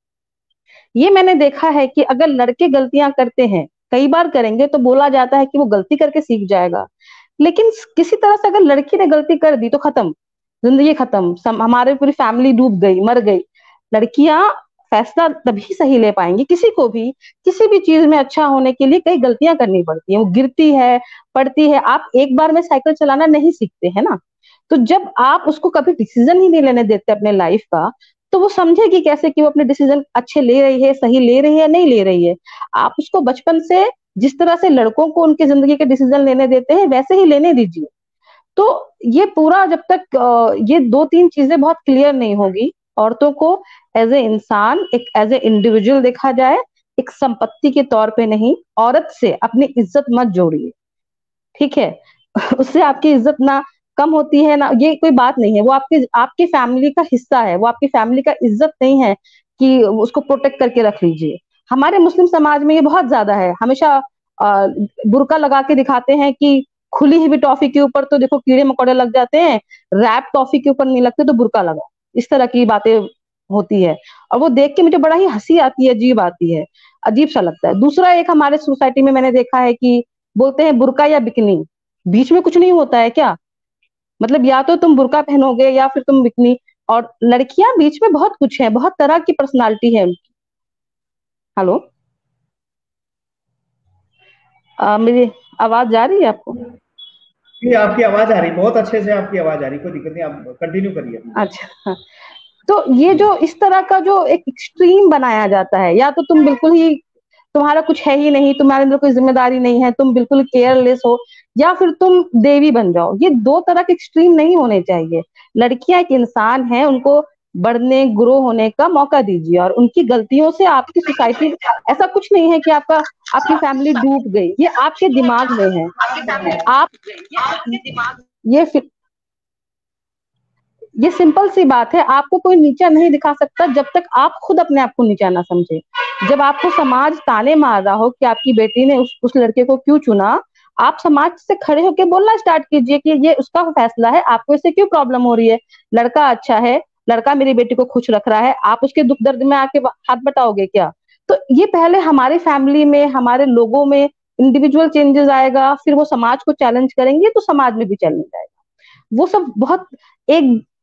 ये मैंने देखा है कि अगर लड़के गलतियां करते हैं, कई बार करेंगे, तो बोला जाता है कि वो गलती करके सीख जाएगा। लेकिन किसी तरह से अगर लड़की ने गलती कर दी तो खत्म, जिंदगी खत्म, हमारी पूरी फैमिली डूब गई, मर गई। लड़कियां फैसला तभी सही ले पाएंगी, किसी को भी किसी भी चीज में अच्छा होने के लिए कई गलतियां करनी पड़ती है, वो गिरती है, पड़ती है। आप एक बार में साइकिल चलाना नहीं सीखते है ना। तो जब आप उसको कभी डिसीजन ही नहीं लेने देते अपने लाइफ का, तो वो समझेगी कैसे कि वो अपने डिसीजन अच्छे ले रही है, सही ले रही है, नहीं ले रही है। आप उसको बचपन से जिस तरह से लड़कों को उनकी जिंदगी के डिसीजन लेने देते हैं, वैसे ही लेने दीजिए। तो ये पूरा, जब तक ये दो तीन चीजें बहुत क्लियर नहीं होगी, औरतों को एज ए इंसान, एक एज ए इंडिविजुअल देखा जाए, एक संपत्ति के तौर पे नहीं। औरत से अपनी इज्जत मत जोड़िए, ठीक है। उससे आपकी इज्जत ना कम होती है ना, ये कोई बात नहीं है। वो आपकी आपकी फैमिली का हिस्सा है, वो आपकी फैमिली का इज्जत नहीं है कि उसको प्रोटेक्ट करके रख लीजिए। हमारे मुस्लिम समाज में ये बहुत ज्यादा है, हमेशा बुर्का लगा के दिखाते हैं कि खुली हुई टॉफी के ऊपर तो देखो कीड़े मकोड़े लग जाते हैं, रैप टॉफी के ऊपर नहीं लगते, तो बुर्का लगा। इस तरह की बातें होती है, और वो देख के मुझे बड़ा ही हंसी आती है, अजीब आती है, अजीब सा लगता है। दूसरा, एक हमारे सोसाइटी में मैंने देखा है कि बोलते हैं बुर्का या बिकनी, बीच में कुछ नहीं होता है क्या? मतलब या तो तुम बुर्का पहनोगे या फिर तुम बिकनी। और लड़कियां बीच में बहुत कुछ है, बहुत तरह की पर्सनालिटी है उनकी। हेलो, आ, मेरी आवाज जा रही है आपको? जी, आपकी आवाज आ रही, बहुत अच्छे से आपकी आवाज आ रही, कोई दिक्कत नहीं, आप कंटिन्यू करिए। अच्छा, तो ये जो इस तरह का जो एक एक्सट्रीम बनाया जाता है, या तो तुम बिल्कुल ही, तुम्हारा कुछ है ही नहीं, तुम्हारे अंदर कोई जिम्मेदारी नहीं है, तुम बिल्कुल केयरलेस हो, या फिर तुम देवी बन जाओ। ये दो तरह के एक्सट्रीम नहीं होने चाहिए। लड़कियां एक इंसान है, उनको बढ़ने, ग्रो होने का मौका दीजिए, और उनकी गलतियों से आपकी सोसाइटी, ऐसा कुछ नहीं है कि आपका आपकी फैमिली डूब गई, ये आपके दिमाग में है। आप ये ये सिंपल सी बात है, आपको कोई नीचा नहीं दिखा सकता जब तक आप खुद अपने आप को नीचा ना समझे। जब आपको समाज ताने मार रहा हो कि आपकी बेटी ने उस, उस लड़के को क्यों चुना, आप समाज से खड़े होकर बोलना स्टार्ट कीजिए कि ये उसका फैसला है, आपको इससे क्यों प्रॉब्लम हो रही है। लड़का अच्छा है, लड़का मेरी बेटी को खुश रख रहा है, आप उसके दुख दर्द में आके हाथ बटाओगे क्या? तो ये पहले हमारी फैमिली में, हमारे लोगों में इंडिविजुअल चेंजेस आएगा, फिर वो समाज को चैलेंज करेंगे तो समाज में भी चैलेंज आएगा। वो सब बहुत एक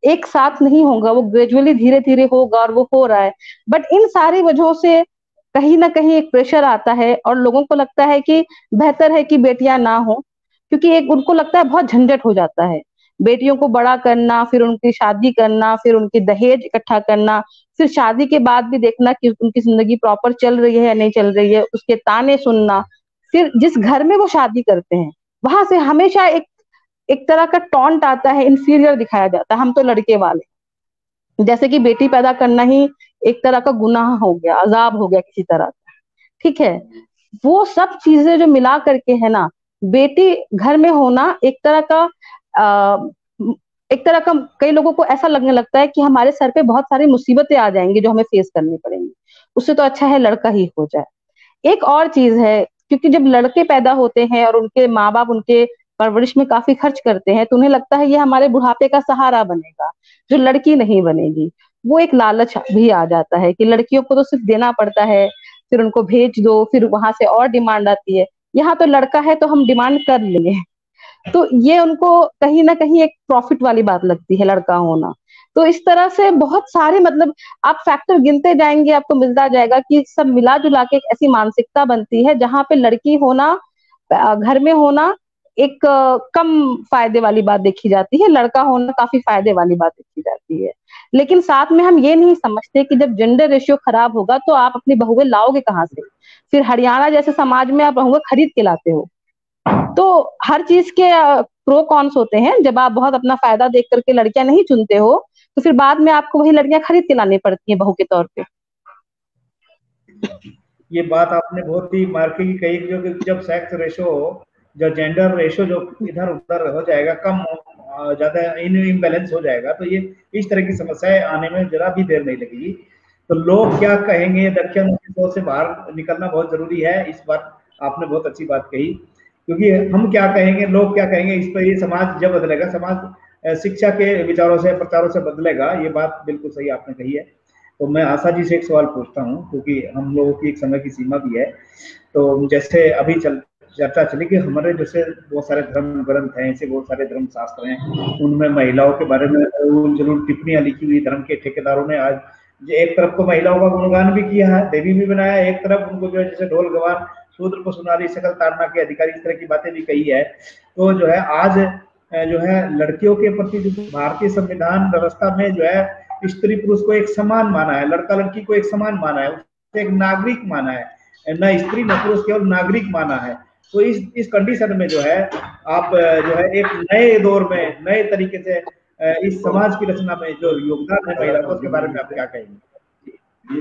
एक साथ नहीं होगा, वो ग्रेजुअली धीरे धीरे होगा और वो हो रहा है। बट इन सारी वजहों से कहीं ना कहीं एक प्रेशर आता है और लोगों को लगता है कि बेहतर है कि बेटियां ना हो, क्योंकि एक उनको लगता है बहुत झंझट हो जाता है बेटियों को बड़ा करना, फिर उनकी शादी करना, फिर उनकी दहेज इकट्ठा करना, फिर शादी के बाद भी देखना कि उनकी जिंदगी प्रॉपर चल रही है या नहीं चल रही है, उसके ताने सुनना। फिर जिस घर में वो शादी करते हैं वहां से हमेशा एक एक तरह का टॉन्ट आता है, इंफीरियर दिखाया जाता है, हम तो लड़के वाले, जैसे कि बेटी पैदा करना ही एक तरह का गुनाह हो गया, अजाब हो गया किसी तरह का। ठीक है, वो सब चीजें जो मिला करके है ना, बेटी घर में होना एक तरह का आ, एक तरह का कई लोगों को ऐसा लगने लगता है कि हमारे सर पे बहुत सारी मुसीबतें आ जाएंगी जो हमें फेस करनी पड़ेंगी, उससे तो अच्छा है लड़का ही हो जाए। एक और चीज है, क्योंकि जब लड़के पैदा होते हैं और उनके माँ बाप उनके परवरिश में काफी खर्च करते हैं तो उन्हें लगता है ये हमारे बुढ़ापे का सहारा बनेगा, जो लड़की नहीं बनेगी। वो एक लालच भी आ जाता है कि लड़कियों को तो सिर्फ देना पड़ता है, फिर उनको भेज दो, फिर वहां से और डिमांड आती है, यहाँ तो लड़का है तो हम डिमांड कर लेंगे। तो ये उनको कहीं ना कहीं एक प्रॉफिट वाली बात लगती है लड़का होना। तो इस तरह से बहुत सारे मतलब आप फैक्टर गिनते जाएंगे, आपको मिलता जाएगा कि सब मिला जुला के एक ऐसी मानसिकता बनती है जहां पे लड़की होना, घर में होना एक कम फायदे वाली बात देखी जाती है, लड़का होना काफी फायदे वाली बात देखी जाती है। लेकिन साथ में हम ये नहीं समझते कि जब जेंडर रेशियो खराब होगा तो आप अपनी बहुएं लाओगे कहाँ से? फिर हरियाणा जैसे समाज में आप बहुएं खरीद के लाते हो। तो हर चीज के प्रो कॉन्स होते हैं। जब आप बहुत अपना फायदा देख करके लड़कियां नहीं चुनते हो तो फिर बाद में आपको वही लड़कियां खरीद के लानी पड़ती हैं बहू के तौर पे। ये बात आपने बहुत ही मार्के की कही, जो जब सेक्स रेशो, जो जेंडर रेशो जो इधर उधर हो जाएगा, कम ज्यादा इनबैलेंस हो जाएगा, तो ये इस तरह की समस्याएं आने में जरा भी देर नहीं लगेगी। तो लोग क्या कहेंगे, दक्षिण की सोच से बाहर निकलना बहुत जरूरी है। इस बार आपने बहुत अच्छी बात कही, क्योंकि हम क्या कहेंगे, लोग क्या कहेंगे, इस पर ये समाज जब बदलेगा, समाज शिक्षा के विचारों से, प्रचारों से बदलेगा। ये बात बिल्कुल सही आपने कही है। तो मैं आशा जी से एक सवाल पूछता हूँ, क्योंकि हम लोगों की एक समय की सीमा भी है। तो जैसे अभी चल चर्चा चली कि हमारे जैसे बहुत सारे धर्म ग्रंथ हैं, ऐसे बहुत सारे धर्म शास्त्र हैं, उनमें महिलाओं के बारे में जरूर टिप्पणियां लिखी हुई। धर्म के ठेकेदारों ने आज एक तरफ तो महिलाओं का गुणगान भी किया है, देवी भी बनाया, एक तरफ उनको जो है जैसे ढोल गवार, शूद्र को सुनारी, सकल ताड़ना के अधिकारी, इस तरह की बातें भी कही है। तो जो है आज जो है लड़कियों के प्रति जो भारतीय संविधान व्यवस्था में जो है स्त्री पुरुष को एक समान माना है, लड़का लड़की को एक समान माना है, उसे एक नागरिक माना है, न स्त्री न पुरुष, केवल नागरिक माना है। तो इस इस कंडीशन में जो है आप जो है एक नए दौर में नए तरीके से इस समाज की रचना में जो योगदान है महिला का, उसके बारे में आप क्या कहेंगे?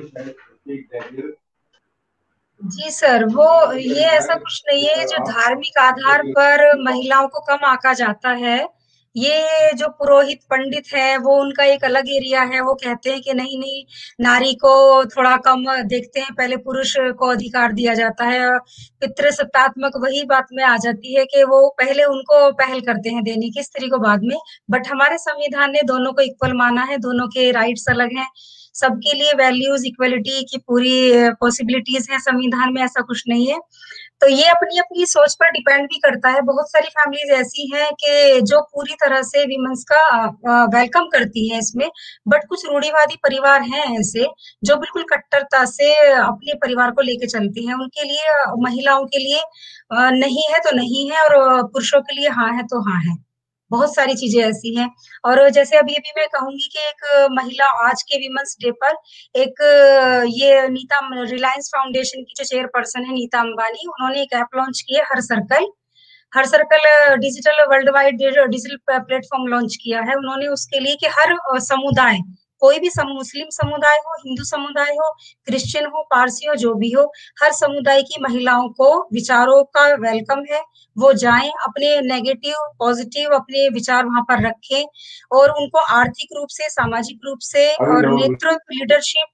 जी सर, वो ये ऐसा कुछ नहीं है जो धार्मिक आधार पर महिलाओं को कम आंका जाता है। ये जो पुरोहित पंडित है वो उनका एक अलग एरिया है। वो कहते हैं कि नहीं नहीं, नारी को थोड़ा कम देखते हैं, पहले पुरुष को अधिकार दिया जाता है। पितृसत्तात्मक वही बात में आ जाती है कि वो पहले उनको पहल करते हैं देने की, स्त्री को बाद में। बट हमारे संविधान ने दोनों को इक्वल माना है, दोनों के राइट्स अलग हैं, सबके लिए वैल्यूज इक्वलिटी की पूरी पॉसिबिलिटीज है संविधान में, ऐसा कुछ नहीं है। तो ये अपनी अपनी सोच पर डिपेंड भी करता है। बहुत सारी फैमिलीज ऐसी हैं कि जो पूरी तरह से विमेंस का वेलकम करती हैं इसमें, बट कुछ रूढ़िवादी परिवार हैं ऐसे जो बिल्कुल कट्टरता से अपने परिवार को लेके चलती हैं। उनके लिए, महिलाओं के लिए नहीं है तो नहीं है, और पुरुषों के लिए हाँ है तो हाँ है। बहुत सारी चीजें ऐसी हैं। और जैसे अभी अभी मैं कहूंगी कि एक महिला आज के विमेंस डे पर एक ये नीता, रिलायंस फाउंडेशन की जो चेयरपर्सन है नीता अंबानी, उन्होंने एक ऐप लॉन्च की है, हर सर्कल। हर circle digital world wide digital platform launch किया है उन्होंने उसके लिए कि हर समुदाय, कोई भी सम, मुस्लिम समुदाय हो, हिंदू समुदाय हो, क्रिश्चियन हो, पारसी हो, जो भी हो, हर समुदाय की महिलाओं को विचारों का वेलकम है। वो जाएं, अपने नेगेटिव पॉजिटिव अपने विचार वहां पर रखें, और उनको आर्थिक रूप से, सामाजिक रूप से और नेतृत्व, लीडरशिप,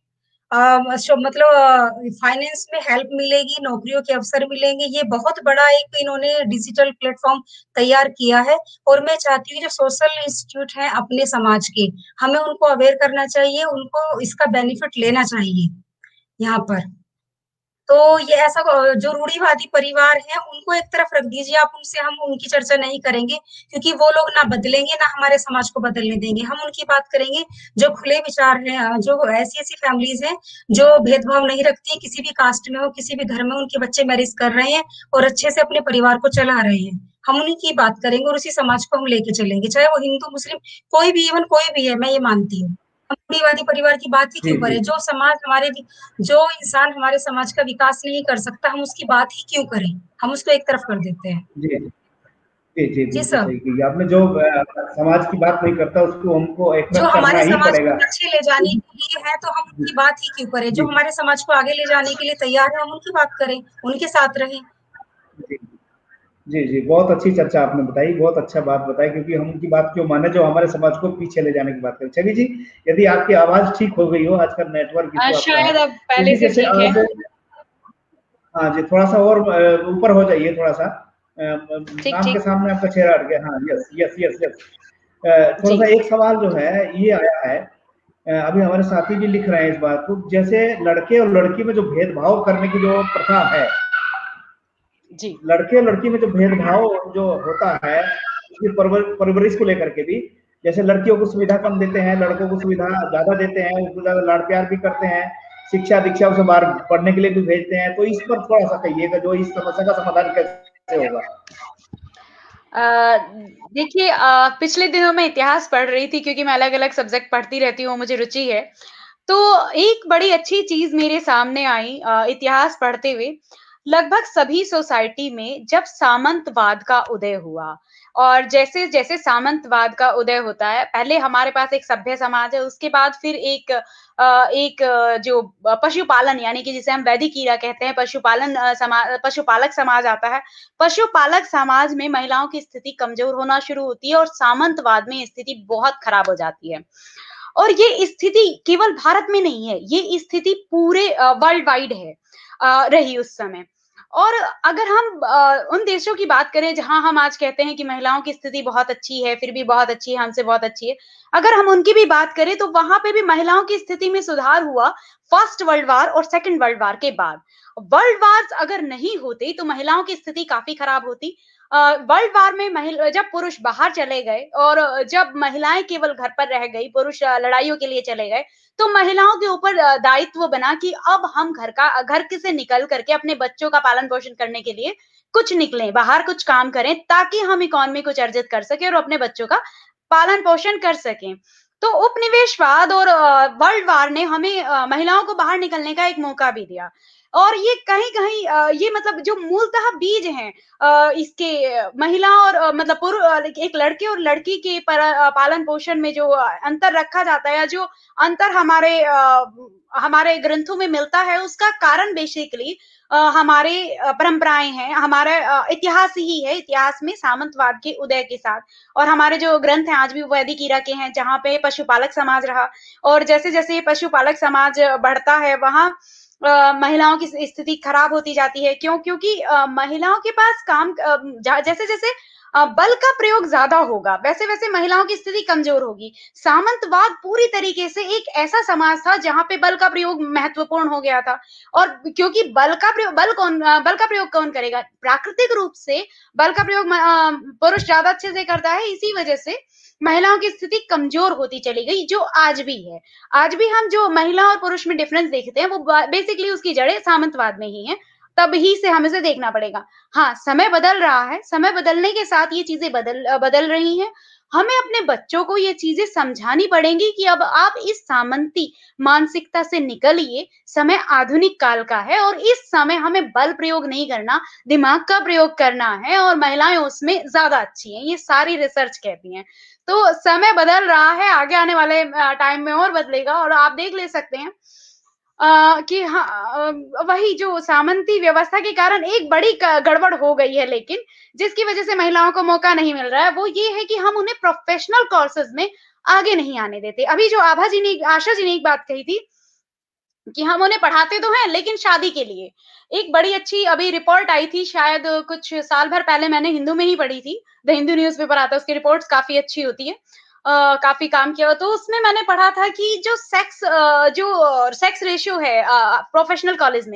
मतलब फाइनेंस में हेल्प मिलेगी, नौकरियों के अवसर मिलेंगे। ये बहुत बड़ा एक इन्होंने डिजिटल प्लेटफॉर्म तैयार किया है। और मैं चाहती हूँ जो सोशल इंस्टीट्यूट हैं अपने समाज के, हमें उनको अवेयर करना चाहिए, उनको इसका बेनिफिट लेना चाहिए यहाँ पर। तो ये ऐसा जो रूढ़िवादी परिवार है उनको एक तरफ रख दीजिए आप, उनसे हम उनकी चर्चा नहीं करेंगे क्योंकि वो लोग ना बदलेंगे ना हमारे समाज को बदलने देंगे। हम उनकी बात करेंगे जो खुले विचार हैं, जो ऐसी ऐसी फैमिलीज हैं जो भेदभाव नहीं रखती, किसी भी कास्ट में हो, किसी भी धर्म में उनके बच्चे मैरिज कर रहे हैं और अच्छे से अपने परिवार को चला रहे हैं। हम उन्हीं की बात करेंगे और उसी समाज को हम लेके चलेंगे, चाहे वो हिंदू मुस्लिम कोई भी, इवन कोई भी है, मैं ये मानती हूँ। हम रूढ़िवादी परिवार की बात ही जी क्यों जी करें? जो समाज हमारे जो इंसान हमारे समाज का विकास नहीं कर सकता, हम उसकी बात ही क्यों करें? हम उसको एक तरफ कर देते हैं। जी जी जी जी बिल्कुल सर। सही की आपने। जो अ, समाज की बात नहीं करता उसको हमको एक जो तरफ करना हमारे ही समाज को पड़ेगा। पीछे ले जाने के लिए है तो हम जी उनकी बात ही क्यों करें? जो जी हमारे समाज को आगे ले जाने के लिए तैयार है हम उनकी बात करें, उनके साथ रहें। जी जी जी बहुत अच्छी चर्चा आपने बताई, बहुत अच्छा बात बताई, क्योंकि हम उनकी बात क्यों माने जो हमारे समाज को पीछे ले जाने की बात करें। छवि जी, यदि आपकी आवाज ठीक हो गई हो, आजकल नेटवर्क आ, इशू आपका है, शायद अब तो पहले इसी से जैसे ठीक है। आज हाँ जी, थोड़ा सा और अ, ऊपर हो जाइए, थोड़ा सा अ, ठीक नाम के ठीक सामने आपका चेहरा हट गया। हाँ, यस यस यस यस। अ, थोड़ा जी। सा एक सवाल जो है ये आया है, अ, अभी हमारे साथी भी लिख रहे हैं इस बात को, जैसे लड़के और लड़की में जो भेदभाव करने की जो प्रथा है, जी लड़के और लड़की में जो भेदभाव जो होता है उसकी परवर, परवरिश को लेकर के भी, जैसे लड़कियों को सुविधा कम देते हैं, लड़कों को सुविधा ज्यादा देते हैं, उनको ज्यादा लाड़ प्यार भी करते हैं, शिक्षा दीक्षा उसे बाहर पढ़ने के लिए भी भेजते हैं, तो इस पर थोड़ा सा कहिएगा, जो इस समस्या का समाधान कैसे होगा? अ, देखिए, अ, पिछले दिनों मैं इतिहास पढ़ रही थी क्योंकि मैं अलग-अलग सब्जेक्ट पढ़ती रहती हूँ, मुझे रुचि है। तो एक बड़ी अच्छी चीज़ मेरे सामने आई अ, इतिहास पढ़ते हुए। लगभग सभी सोसाइटी में जब सामंतवाद का उदय हुआ और जैसे-जैसे सामंतवाद का उदय होता है, पहले हमारे पास एक सभ्य समाज है, उसके बाद फिर एक अ, एक अ, जो अ, पशुपालन यानी कि जिसे हम वैदिक ईरा कहते हैं, पशुपालन अ, समा पशुपालक समाज आता है। पशुपालक समाज में महिलाओं की स्थिति कमज़ोर होना शुरू होती है और सामंतवाद में स्थिति बहुत खराब हो जाती है। और ये स्थिति केवल भारत में नहीं है, ये स्थिति पूरे अ, वर्ल्ड वाइड है अ, रही उस समय। और अगर हम अ, उन देशों की बात करें जहाँ हम आज कहते हैं कि महिलाओं की स्थिति बहुत अच्छी है, फिर भी बहुत अच्छी है, हमसे बहुत अच्छी है। अगर हम उनकी भी बात करें तो वहाँ पे भी महिलाओं की स्थिति में सुधार हुआ फर्स्ट वर्ल्ड वॉर और सेकंड वर्ल्ड वॉर के बाद। वर्ल्ड वॉर्स अगर नहीं होते तो महिलाओं की स्थिति काफ़ी खराब होती। अ, वर्ल्ड वॉर में महिल जब पुरुष बाहर चले गए और जब महिलाएँ केवल घर पर रह गई, पुरुष अ, लड़ाइयों के लिए चले गए, तो महिलाओं के ऊपर अ, दायित्व बना कि अब हम घर का घर के से निकल करके अपने बच्चों का पालन-पोषण करने के लिए कुछ निकलें, बाहर कुछ काम करें ताकि हम इकॉनमी कुछ अर्जित कर सकें और अपने बच्चों का पालन-पोषण कर सकें। तो उपनिवेशवाद और अ, वर्ल्ड वॉर ने हमें अ, महिलाओं को बाहर निकलने का एक मौका भी दिया। और ये कहीं-कहीं अ, ये मतलब जो मूलतः बीज हैं अ, इसके अ, महिला और अ, मतलब पुरु अ, एक लड़के और लड़की के पर अ, पालन-पोषण में जो अ, अंतर रखा जाता है या जो अंतर हमारे अ, हमारे ग्रंथों में मिलता है, उसका कारण बेसिकली अ, हमारे अ, परंपराएँ हैं, हमारा अ, इतिहास ही है। इतिहास में सामंतवाद के उदय के साथ और हमारे जो ग्रंथ हैं आज भी वैदिक ईरा के हैं, जहाँ पे पशुपालक समाज रहा और जैसे-जैसे ये पशुपालक समाज बढ़ता है, वहाँ अ, महिलाओं की स स्थिति खराब होती जाती है। क्यों? क्योंकि अ, महिलाओं के पास काम अ, जा जैसे-जैसे अ, बल का प्रयोग ज़्यादा होगा, वैसे-वैसे महिलाओं की स्थिति कमज़ोर होगी। सामंतवाद पूरी तरीके से एक ऐसा समाज था जहाँ पे बल का प्रयोग महत्वपूर्ण हो गया था और क्योंकि बल का प्रयोग बल कौन अ, बल का प्रयोग कौन करेगा? प्राकृतिक रूप से बल का प्रयोग म अ, पुरुष ज़्यादा अच्छे से करता है, इसी वजह से महिलाओं की स्थिति कमज़ोर होती चली गई, जो आज भी है। आज भी हम जो महिला और पुरुष में डिफरेंस देखते हैं, वो ब बेसिकली उसकी जड़ें सामंतवाद में ही हैं, तभी से हमें इसे देखना पड़ेगा। हाँ, समय बदल रहा है, समय बदलने के साथ ये चीज़ें बदल अ, बदल रही हैं। हमें अपने बच्चों को ये चीज़ें समझानी पड़ेंगी कि अब आप इस सामंती मानसिकता से निकलिए, समय आधुनिक काल का है और इस समय हमें बल प्रयोग नहीं करना, दिमाग का प्रयोग करना है और महिलाएँ उसमें ज़्यादा अच्छी हैं, ये सारी रिसर्च कहती हैं। तो समय बदल रहा है, आगे आने वाले अ, टाइम में और बदलेगा और आप देख ले सकते हैं अ, कि हाँ अ, वही जो सामंती व्यवस्था के कारण एक बड़ी क गड़बड़ हो गई है लेकिन, जिसकी वजह से महिलाओं को मौका नहीं मिल रहा है, वो ये है कि हम उन्हें प्रोफ़ेशनल कोर्सेज़ में आगे नहीं आने देते। अभी जो आभा जी ने आशा जी ने एक बात कही थी कि हम उन्हें पढ़ाते तो हैं लेकिन शादी के लिए। एक बड़ी अच्छी अभी रिपोर्ट आई थी शायद कुछ साल भर पहले मैंने हिंदू में ही पढ़ी थी। द हिंदू न्यूज़पेपर आता है उसकी रिपोर्ट्स काफ़ी अच्छी होती है। अ, काफ़ी काम किया तो उसमें मैंने पढ़ा था कि जो सेक्स अ, जो सेक्स रेशियो है अ, प्रोफेशनल कॉलेज में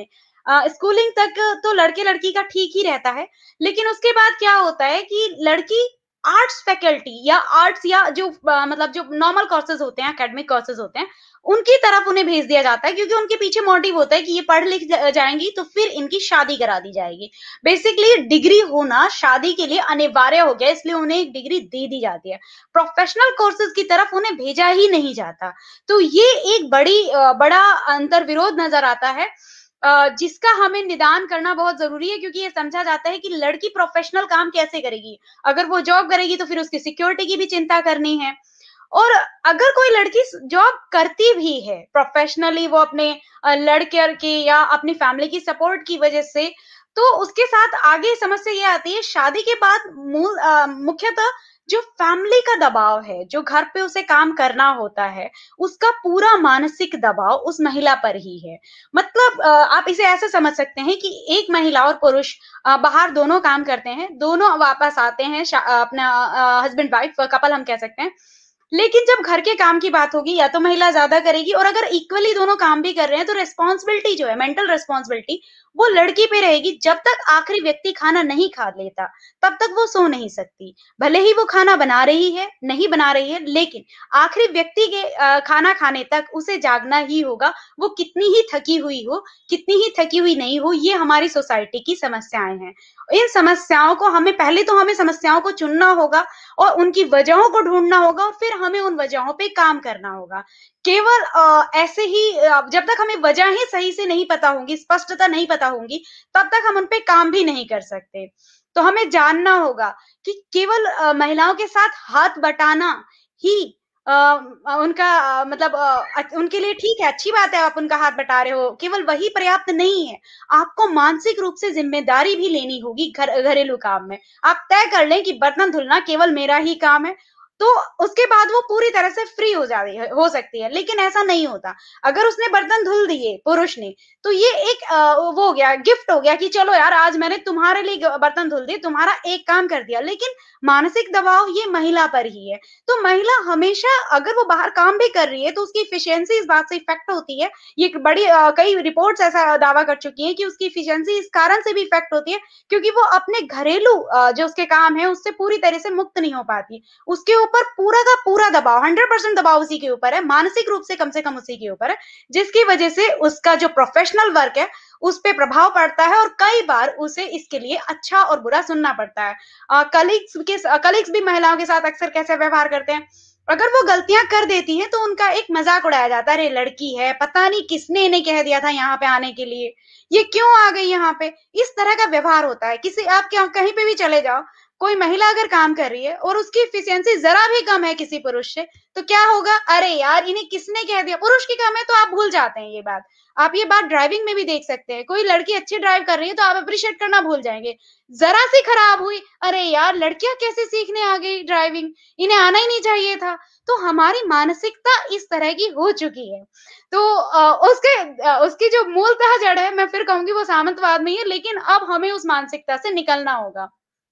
स्कूलिंग तक तो लड़के लड़की का ठीक ही रहता है, लेकिन उसके बाद क्या होता है कि लड़की आर्ट्स फैकल्टी या आर्ट्स या जो अ, मतलब जो नॉर्मल कोर्सेज होते हैं, एकेडमिक कोर्सेज होते हैं, उनकी तरफ उन्हें भेज दिया जाता है, क्योंकि उनके पीछे मोटिव होता है कि ये पढ़ लिख जाएंगी तो फिर इनकी शादी करा दी जाएगी। बेसिकली डिग्री होना शादी के लिए अनिवार्य हो गया, इसलिए उन्हें एक डिग्री दे दी जाती है, प्रोफेशनल कोर्सेज की तरफ उन्हें भेजा ही नहीं जाता। तो ये एक बड़ी बड़ा अंतर विरोध नजर आता है, जिसका हमें निदान करना बहुत जरूरी है, क्योंकि ये समझा जाता है कि लड़की प्रोफेशनल काम कैसे करेगी, अगर वो जॉब करेगी तो फिर उसकी सिक्योरिटी की भी चिंता करनी है। और अगर कोई लड़की जॉब करती भी है प्रोफेशनली, वो अपने लड़के के या अपनी फैमिली की सपोर्ट की वजह से, तो उसके साथ आगे समस्या ये आती है शादी के बाद मूल मुख्यतः जो फैमिली का दबाव है, जो घर पे उसे काम करना होता है, उसका पूरा मानसिक दबाव उस महिला पर ही है। मतलब आप इसे ऐसे समझ सकते हैं कि एक महिला और पुरुष बाहर दोनों काम करते हैं, दोनों वापस आते हैं, अपना हस्बैंड वाइफ कपल हम कह सकते हैं, लेकिन जब घर के काम की बात होगी या तो महिला ज्यादा करेगी, और अगर इक्वली दोनों काम भी कर रहे हैं तो रिस्पॉन्सिबिलिटी जो है, मेंटल रिस्पॉन्सिबिलिटी, वो लड़की पे रहेगी। जब तक आखिरी व्यक्ति खाना नहीं खा लेता तब तक वो सो नहीं सकती, भले ही वो खाना बना रही है नहीं बना रही है, लेकिन आखिरी व्यक्ति के खाना खाने तक उसे जागना ही होगा, वो कितनी ही थकी हुई हो, कितनी ही थकी हुई नहीं हो। ये हमारी सोसाइटी की समस्याएं हैं। इन समस्याओं को हमें पहले तो हमें समस्याओं को चुनना होगा और उनकी वजहों को ढूंढना होगा, और फिर हमें उन वजहों पे काम करना होगा। केवल आ, ऐसे ही जब तक हमें वजह ही सही से नहीं पता होंगी, स्पष्टता नहीं पता होंगी, तब तक हम उन पे काम भी नहीं कर सकते। तो हमें जानना होगा कि केवल आ, महिलाओं के साथ हाथ बटाना ही आ, उनका आ, मतलब आ, उनके लिए ठीक है, अच्छी बात है, आप उनका हाथ बटा रहे हो, केवल वही पर्याप्त नहीं है, आपको मानसिक रूप से जिम्मेदारी भी लेनी होगी घर घरेलू काम में। आप तय कर लें कि बर्तन धुलना केवल मेरा ही काम है, तो उसके बाद वो पूरी तरह से फ्री हो जा रही है, हो सकती है। लेकिन ऐसा नहीं होता, अगर उसने बर्तन धुल दिए पुरुष ने, तो ये एक वो हो गया, गिफ्ट हो गया कि चलो यार आज मैंने तुम्हारे लिए बर्तन धुल दिए, तुम्हारा एक काम कर दिया। लेकिन मानसिक दबाव ये महिला पर ही है। तो महिला हमेशा, अगर वो बाहर काम भी कर रही है तो उसकी इफिशियंसी इस बात से इफेक्ट होती है। ये बड़ी कई रिपोर्ट्स ऐसा दावा कर चुकी है कि उसकी इफिशियंसी इस कारण से भी इफेक्ट होती है क्योंकि वो अपने घरेलू जो उसके काम है उससे पूरी तरह से मुक्त नहीं हो पाती। उसके ऊपर पूरा का पूरा दबाव, हंड्रेड परसेंट दबाव उसी के ऊपर है, मानसिक रूप से कम से कम उसी के ऊपर है, जिसकी वजह से उसका जो प्रोफेशनल वर्क है उस पे प्रभाव पड़ता है और कई बार उसे इसके लिए अच्छा और बुरा सुनना पड़ता है। कलीग्स के कलीग्स भी महिलाओं के साथ अक्सर कैसे व्यवहार करते हैं, अगर वो गलतियां कर देती हैं तो उनका एक मजाक उड़ाया जाता है, अरे लड़की है, पता नहीं किसने इन्हें कह दिया था यहाँ पे आने के लिए, ये क्यों आ गई यहाँ पे। इस तरह का व्यवहार होता है। किसी आप क्या कहीं पे भी चले जाओ, कोई महिला अगर काम कर रही है और उसकी एफिशिएंसी जरा भी कम है किसी पुरुष से, तो क्या होगा, अरे यार इन्हें किसने कह दिया, पुरुष की कम है, तो आप भूल जाते हैं ये बात। आप ये बात ड्राइविंग में भी देख सकते हैं, कोई लड़की अच्छी ड्राइव कर रही है तो आप अप्रिशिएट करना भूल जाएंगे, जरा सी खराब हुई, अरे यार लड़कियां कैसे सीखने आ गई ड्राइविंग, इन्हें आना ही नहीं चाहिए था। तो हमारी मानसिकता इस तरह की हो चुकी है। तो उसके उसकी जो मूलतः जड़ है, मैं फिर कहूंगी वो सामंतवाद में ही है, लेकिन अब हमें उस मानसिकता से निकलना होगा।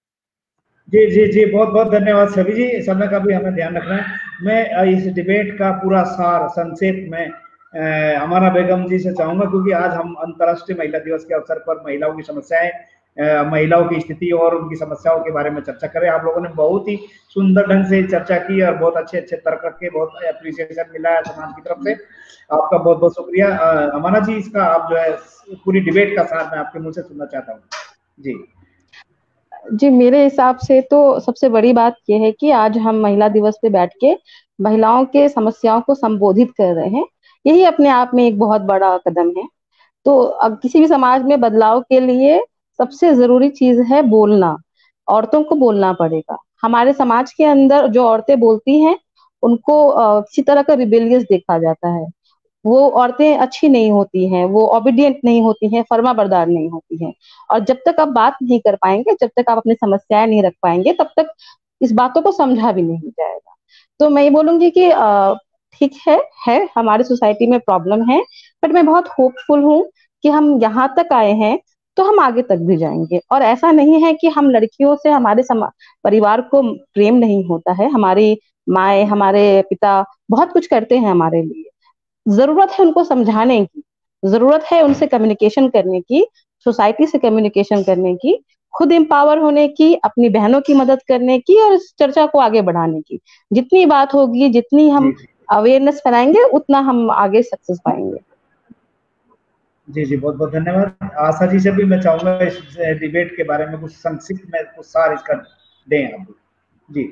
जी जी जी बहुत बहुत धन्यवाद सभी जी, समय का भी हमें ध्यान रखना है। मैं इस डिबेट का पूरा सार संक्षेप में अमाना बेगम जी से चाहूंगा, क्योंकि आज हम अंतर्राष्ट्रीय महिला दिवस के अवसर पर महिलाओं की समस्याएं, महिलाओं की स्थिति और उनकी समस्याओं के बारे में चर्चा करें। आप लोगों ने बहुत ही सुंदर ढंग से चर्चा की और बहुत अच्छे अच्छे तर्क रखे, बहुत अप्रिसिएशन मिला है समाज की तरफ से, आपका बहुत बहुत शुक्रिया। अमाना जी, इसका आप जो है पूरी डिबेट का सार मैं आपके मुंह से सुनना चाहता हूँ। जी जी मेरे हिसाब से तो सबसे बड़ी बात यह है कि आज हम महिला दिवस पे बैठ के महिलाओं के समस्याओं को संबोधित कर रहे हैं, यही अपने आप में एक बहुत बड़ा कदम है। तो अब किसी भी समाज में बदलाव के लिए सबसे जरूरी चीज है बोलना, औरतों को बोलना पड़ेगा। हमारे समाज के अंदर जो औरतें बोलती हैं उनको किसी तरह का रिबेलियस देखा जाता है, वो औरतें अच्छी नहीं होती हैं, वो ओबीडियंट नहीं होती हैं, फर्मा बरदार नहीं होती हैं। और जब तक आप बात नहीं कर पाएंगे, जब तक आप अपनी समस्याएं नहीं रख पाएंगे, तब तक इस बातों को समझा भी नहीं जाएगा। तो मैं ये बोलूंगी कि ठीक है है हमारी सोसाइटी में प्रॉब्लम है, बट मैं बहुत होपफुल हूँ कि हम यहाँ तक आए हैं तो हम आगे तक भी जाएंगे। और ऐसा नहीं है कि हम लड़कियों से हमारे परिवार को प्रेम नहीं होता है, हमारी माए हमारे पिता बहुत कुछ करते हैं हमारे लिए, जरूरत है उनको समझाने की, जरूरत है उनसे कम्युनिकेशन करने की, सोसाइटी से कम्युनिकेशन करने की, खुद एम्पावर होने की, अपनी बहनों की मदद करने की और इस चर्चा को आगे बढ़ाने की। जितनी बात होगी, जितनी हम अवेयरनेस फैलाएंगे, उतना हम आगे सक्सेस पाएंगे। जी जी, बहुत बहुत धन्यवाद। आशा जी से भी मैं चाहूंगा इस डिबेट के बारे में कुछ संक्षिप्त में कुछ सार इसका दें आप। जी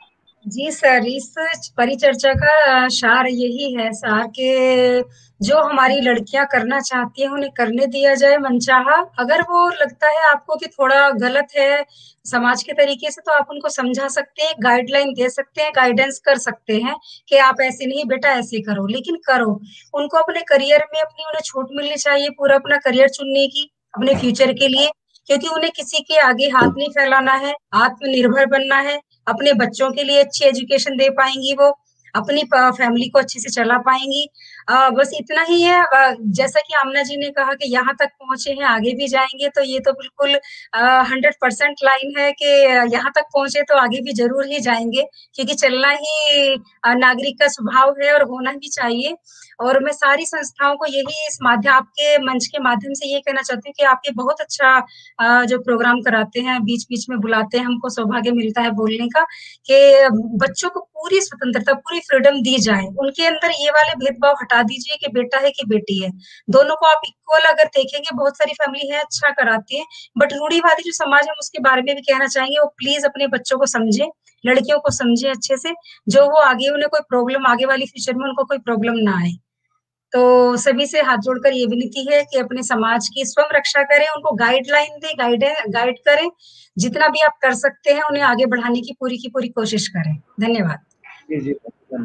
जी सर, इस परिचर्चा का सार यही है सार के जो हमारी लड़कियां करना चाहती हैं उन्हें करने दिया जाए मनचाहा। अगर वो लगता है आपको कि थोड़ा गलत है समाज के तरीके से, तो आप उनको समझा सकते हैं, गाइडलाइन दे सकते हैं, गाइडेंस कर सकते हैं कि आप ऐसे नहीं बेटा ऐसे करो, लेकिन करो। उनको अपने करियर में अपनी उन्हें छूट मिलनी चाहिए पूरा अपना करियर चुनने की अपने फ्यूचर के लिए, क्योंकि उन्हें किसी के आगे हाथ नहीं फैलाना है, आत्मनिर्भर बनना है, अपने बच्चों के लिए अच्छी एजुकेशन दे पाएंगी, वो अपनी फैमिली को अच्छे से चला पाएंगी। आ, बस इतना ही है। आ, जैसा कि आमना जी ने कहा कि यहाँ तक पहुंचे हैं आगे भी जाएंगे, तो ये तो बिल्कुल हंड्रेड परसेंट लाइन है कि यहाँ तक पहुंचे तो आगे भी जरूर ही जाएंगे, क्योंकि चलना ही नागरिक का स्वभाव है और होना भी चाहिए। और मैं सारी संस्थाओं को यही इस माध्यम आपके मंच के माध्यम से ये कहना चाहती हूँ कि आप ये बहुत अच्छा जो प्रोग्राम कराते हैं, बीच बीच में बुलाते हैं, हमको सौभाग्य मिलता है बोलने का, कि बच्चों को पूरी स्वतंत्रता पूरी फ्रीडम दी जाए। उनके अंदर ये वाले भेदभाव हटा दीजिए कि बेटा है कि बेटी है, दोनों को आप इक्वल अगर देखेंगे। बहुत सारी फैमिली है अच्छा कराती है, बट रूढ़िवादी जो समाज है उसके बारे में भी कहना चाहेंगे, वो प्लीज अपने बच्चों को समझे, लड़कियों को समझे अच्छे से, जो वो आगे उन्हें कोई प्रॉब्लम आगे वाली फ्यूचर में उनको कोई प्रॉब्लम ना आए। तो सभी से हाथ जोड़कर ये विनती है कि अपने समाज की स्वयं रक्षा करें, उनको गाइडलाइन दें, गाइड गाइड करें, जितना भी आप कर सकते हैं उन्हें आगे बढ़ाने की पूरी की पूरी कोशिश करें। धन्यवाद। जी जी,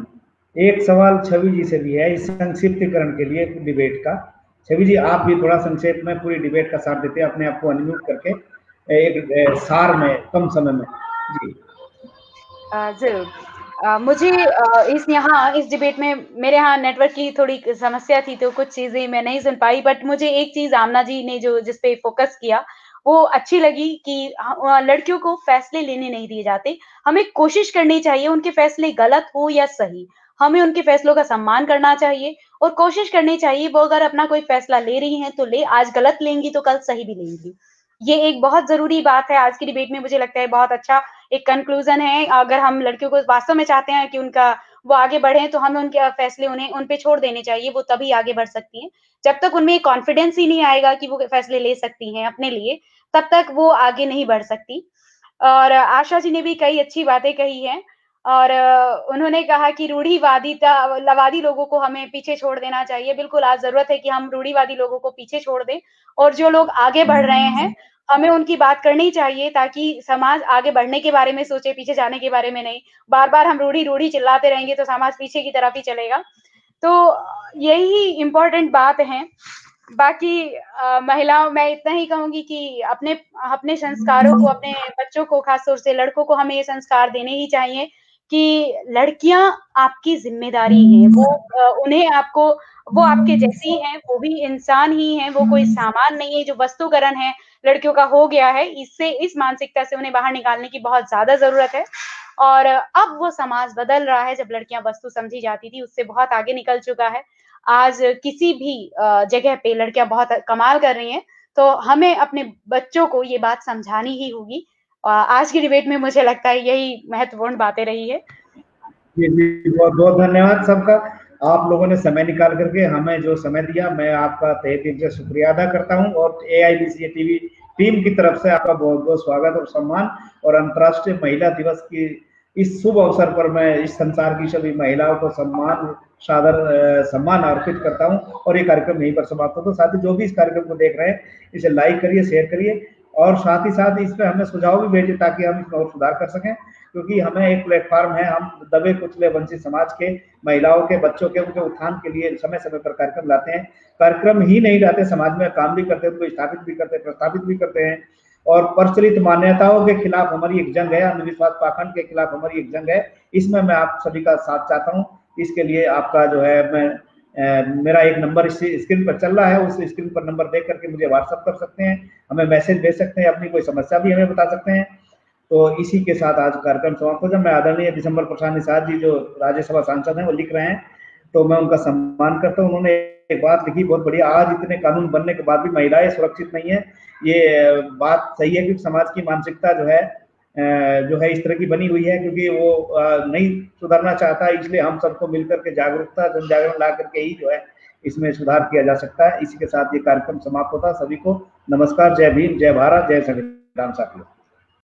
एक सवाल छवि जी से भी है इस संक्षिप्तीकरण के लिए डिबेट का। छवि जी, आप भी थोड़ा संक्षेप में पूरी डिबेट का सार देते हैं, अपने आप को अनम्यूट करके एक सार में कम समय में। जी जरूर। Uh, मुझे uh, इस यहाँ इस डिबेट में मेरे यहाँ नेटवर्क की थोड़ी समस्या थी, तो कुछ चीजें मैं नहीं सुन पाई, बट मुझे एक चीज आमना जी ने जो जिस पे फोकस किया वो अच्छी लगी कि लड़कियों को फैसले लेने नहीं दिए जाते, हमें कोशिश करनी चाहिए, उनके फैसले गलत हो या सही, हमें उनके फैसलों का सम्मान करना चाहिए और कोशिश करनी चाहिए वो अगर अपना कोई फैसला ले रही हैं तो ले, आज गलत लेंगी तो कल सही भी लेंगी। ये एक बहुत जरूरी बात है आज की डिबेट में, मुझे लगता है बहुत अच्छा एक कंक्लूजन है। अगर हम लड़कियों को वास्तव में चाहते हैं कि उनका वो आगे बढ़े, तो हमें उनके फैसले उन्हें उन पे छोड़ देने चाहिए, वो तभी आगे बढ़ सकती हैं। जब तक उनमें कॉन्फिडेंस ही नहीं आएगा कि वो फैसले ले सकती हैं अपने लिए, तब तक वो आगे नहीं बढ़ सकती। और आशा जी ने भी कई अच्छी बातें कही हैं, और उन्होंने कहा कि रूढ़िवादिता वादी लोगों को हमें पीछे छोड़ देना चाहिए। बिल्कुल आज जरूरत है कि हम रूढ़िवादी लोगों को पीछे छोड़ दें, और जो लोग आगे बढ़ रहे हैं हमें उनकी बात करनी चाहिए, ताकि समाज आगे बढ़ने के बारे में सोचे, पीछे जाने के बारे में नहीं। बार बार हम रूढ़ी रूढ़ी चिल्लाते रहेंगे तो समाज पीछे की तरफ ही चलेगा। तो यही इम्पोर्टेंट बात है। बाकी महिलाओं मैं इतना ही कहूंगी कि अपने अपने संस्कारों को, अपने बच्चों को, खासतौर से लड़कों को हमें ये संस्कार देने ही चाहिए कि लड़कियां आपकी जिम्मेदारी हैं, वो उन्हें आपको वो आपके जैसी हैं, वो भी इंसान ही हैं, वो कोई सामान नहीं है। जो वस्तुकरण है लड़कियों का हो गया है, इससे इस मानसिकता से उन्हें बाहर निकालने की बहुत ज्यादा जरूरत है। और अब वो समाज बदल रहा है, जब लड़कियां वस्तु समझी जाती थी उससे बहुत आगे निकल चुका है। आज किसी भी जगह पे लड़कियां बहुत कमाल कर रही हैं, तो हमें अपने बच्चों को ये बात समझानी ही होगी। आज की डिबेट में मुझे लगता है यही महत्वपूर्ण बातें रही है। जी जी, बहुत बहुत धन्यवाद सबका। आप लोगों ने समय निकाल करके हमें जो समय दिया, मैं आपका तहे दिल से शुक्रिया अदा करता हूं, और A I B C TV team की तरफ से आपका बहुत बहुत स्वागत और सम्मान। और अंतर्राष्ट्रीय महिला दिवस की इस शुभ अवसर पर मैं इस संसार की सभी महिलाओं को सम्मान सादर सम्मान अर्पित करता हूं, और ये कार्यक्रम यहीं पर समाप्त होता है। साथ ही जो भी इस कार्यक्रम को देख रहे हैं इसे लाइक करिए, शेयर करिए, और साथ ही साथ इस पर हमें सुझाव भी भेजिए ताकि हम इसमें और सुधार कर सकें, क्योंकि हमें एक प्लेटफॉर्म है, हम दबे कुचले वंचित समाज के महिलाओं के, बच्चों के, उनके उत्थान के लिए समय समय पर कार्यक्रम लाते हैं। कार्यक्रम ही नहीं लाते, समाज में काम भी करते हैं, उनको स्थापित भी करते हैं, प्रस्तावित भी करते हैं, और प्रचलित मान्यताओं के खिलाफ हमारी एक जंग है, अंधविश्वास पाखंड के खिलाफ हमारी एक जंग है। इसमें मैं आप सभी का साथ चाहता हूँ। इसके लिए आपका जो है, मैं ए, मेरा एक नंबर इस स्क्रीन पर चल रहा है, उस स्क्रीन पर नंबर देख करके मुझे व्हाट्सअप कर सकते हैं, हमें मैसेज भेज सकते हैं, अपनी कोई समस्या भी हमें बता सकते हैं। तो इसी के साथ आज कार्यक्रम समाप्त हो जाए। मैं आदरणीय दिसंबर प्रसाद निषाद जी जो राज्यसभा सांसद हैं वो लिख रहे हैं, तो मैं उनका सम्मान करता हूँ। उन्होंने एक बात लिखी बहुत बढ़िया, आज इतने कानून बनने के बाद भी महिलाएं सुरक्षित नहीं है। ये बात सही है, क्योंकि समाज की मानसिकता जो है जो है इस तरह की बनी हुई है, क्योंकि वो नहीं सुधरना चाहता है। इसलिए हम सबको मिलकर के जागरूकता जन जागरण ला करके ही जो है इसमें सुधार किया जा सकता है। इसी के साथ ये कार्यक्रम समाप्त होता है। सभी को नमस्कार, जय भीम, जय भारत, जय संविधान साथियों।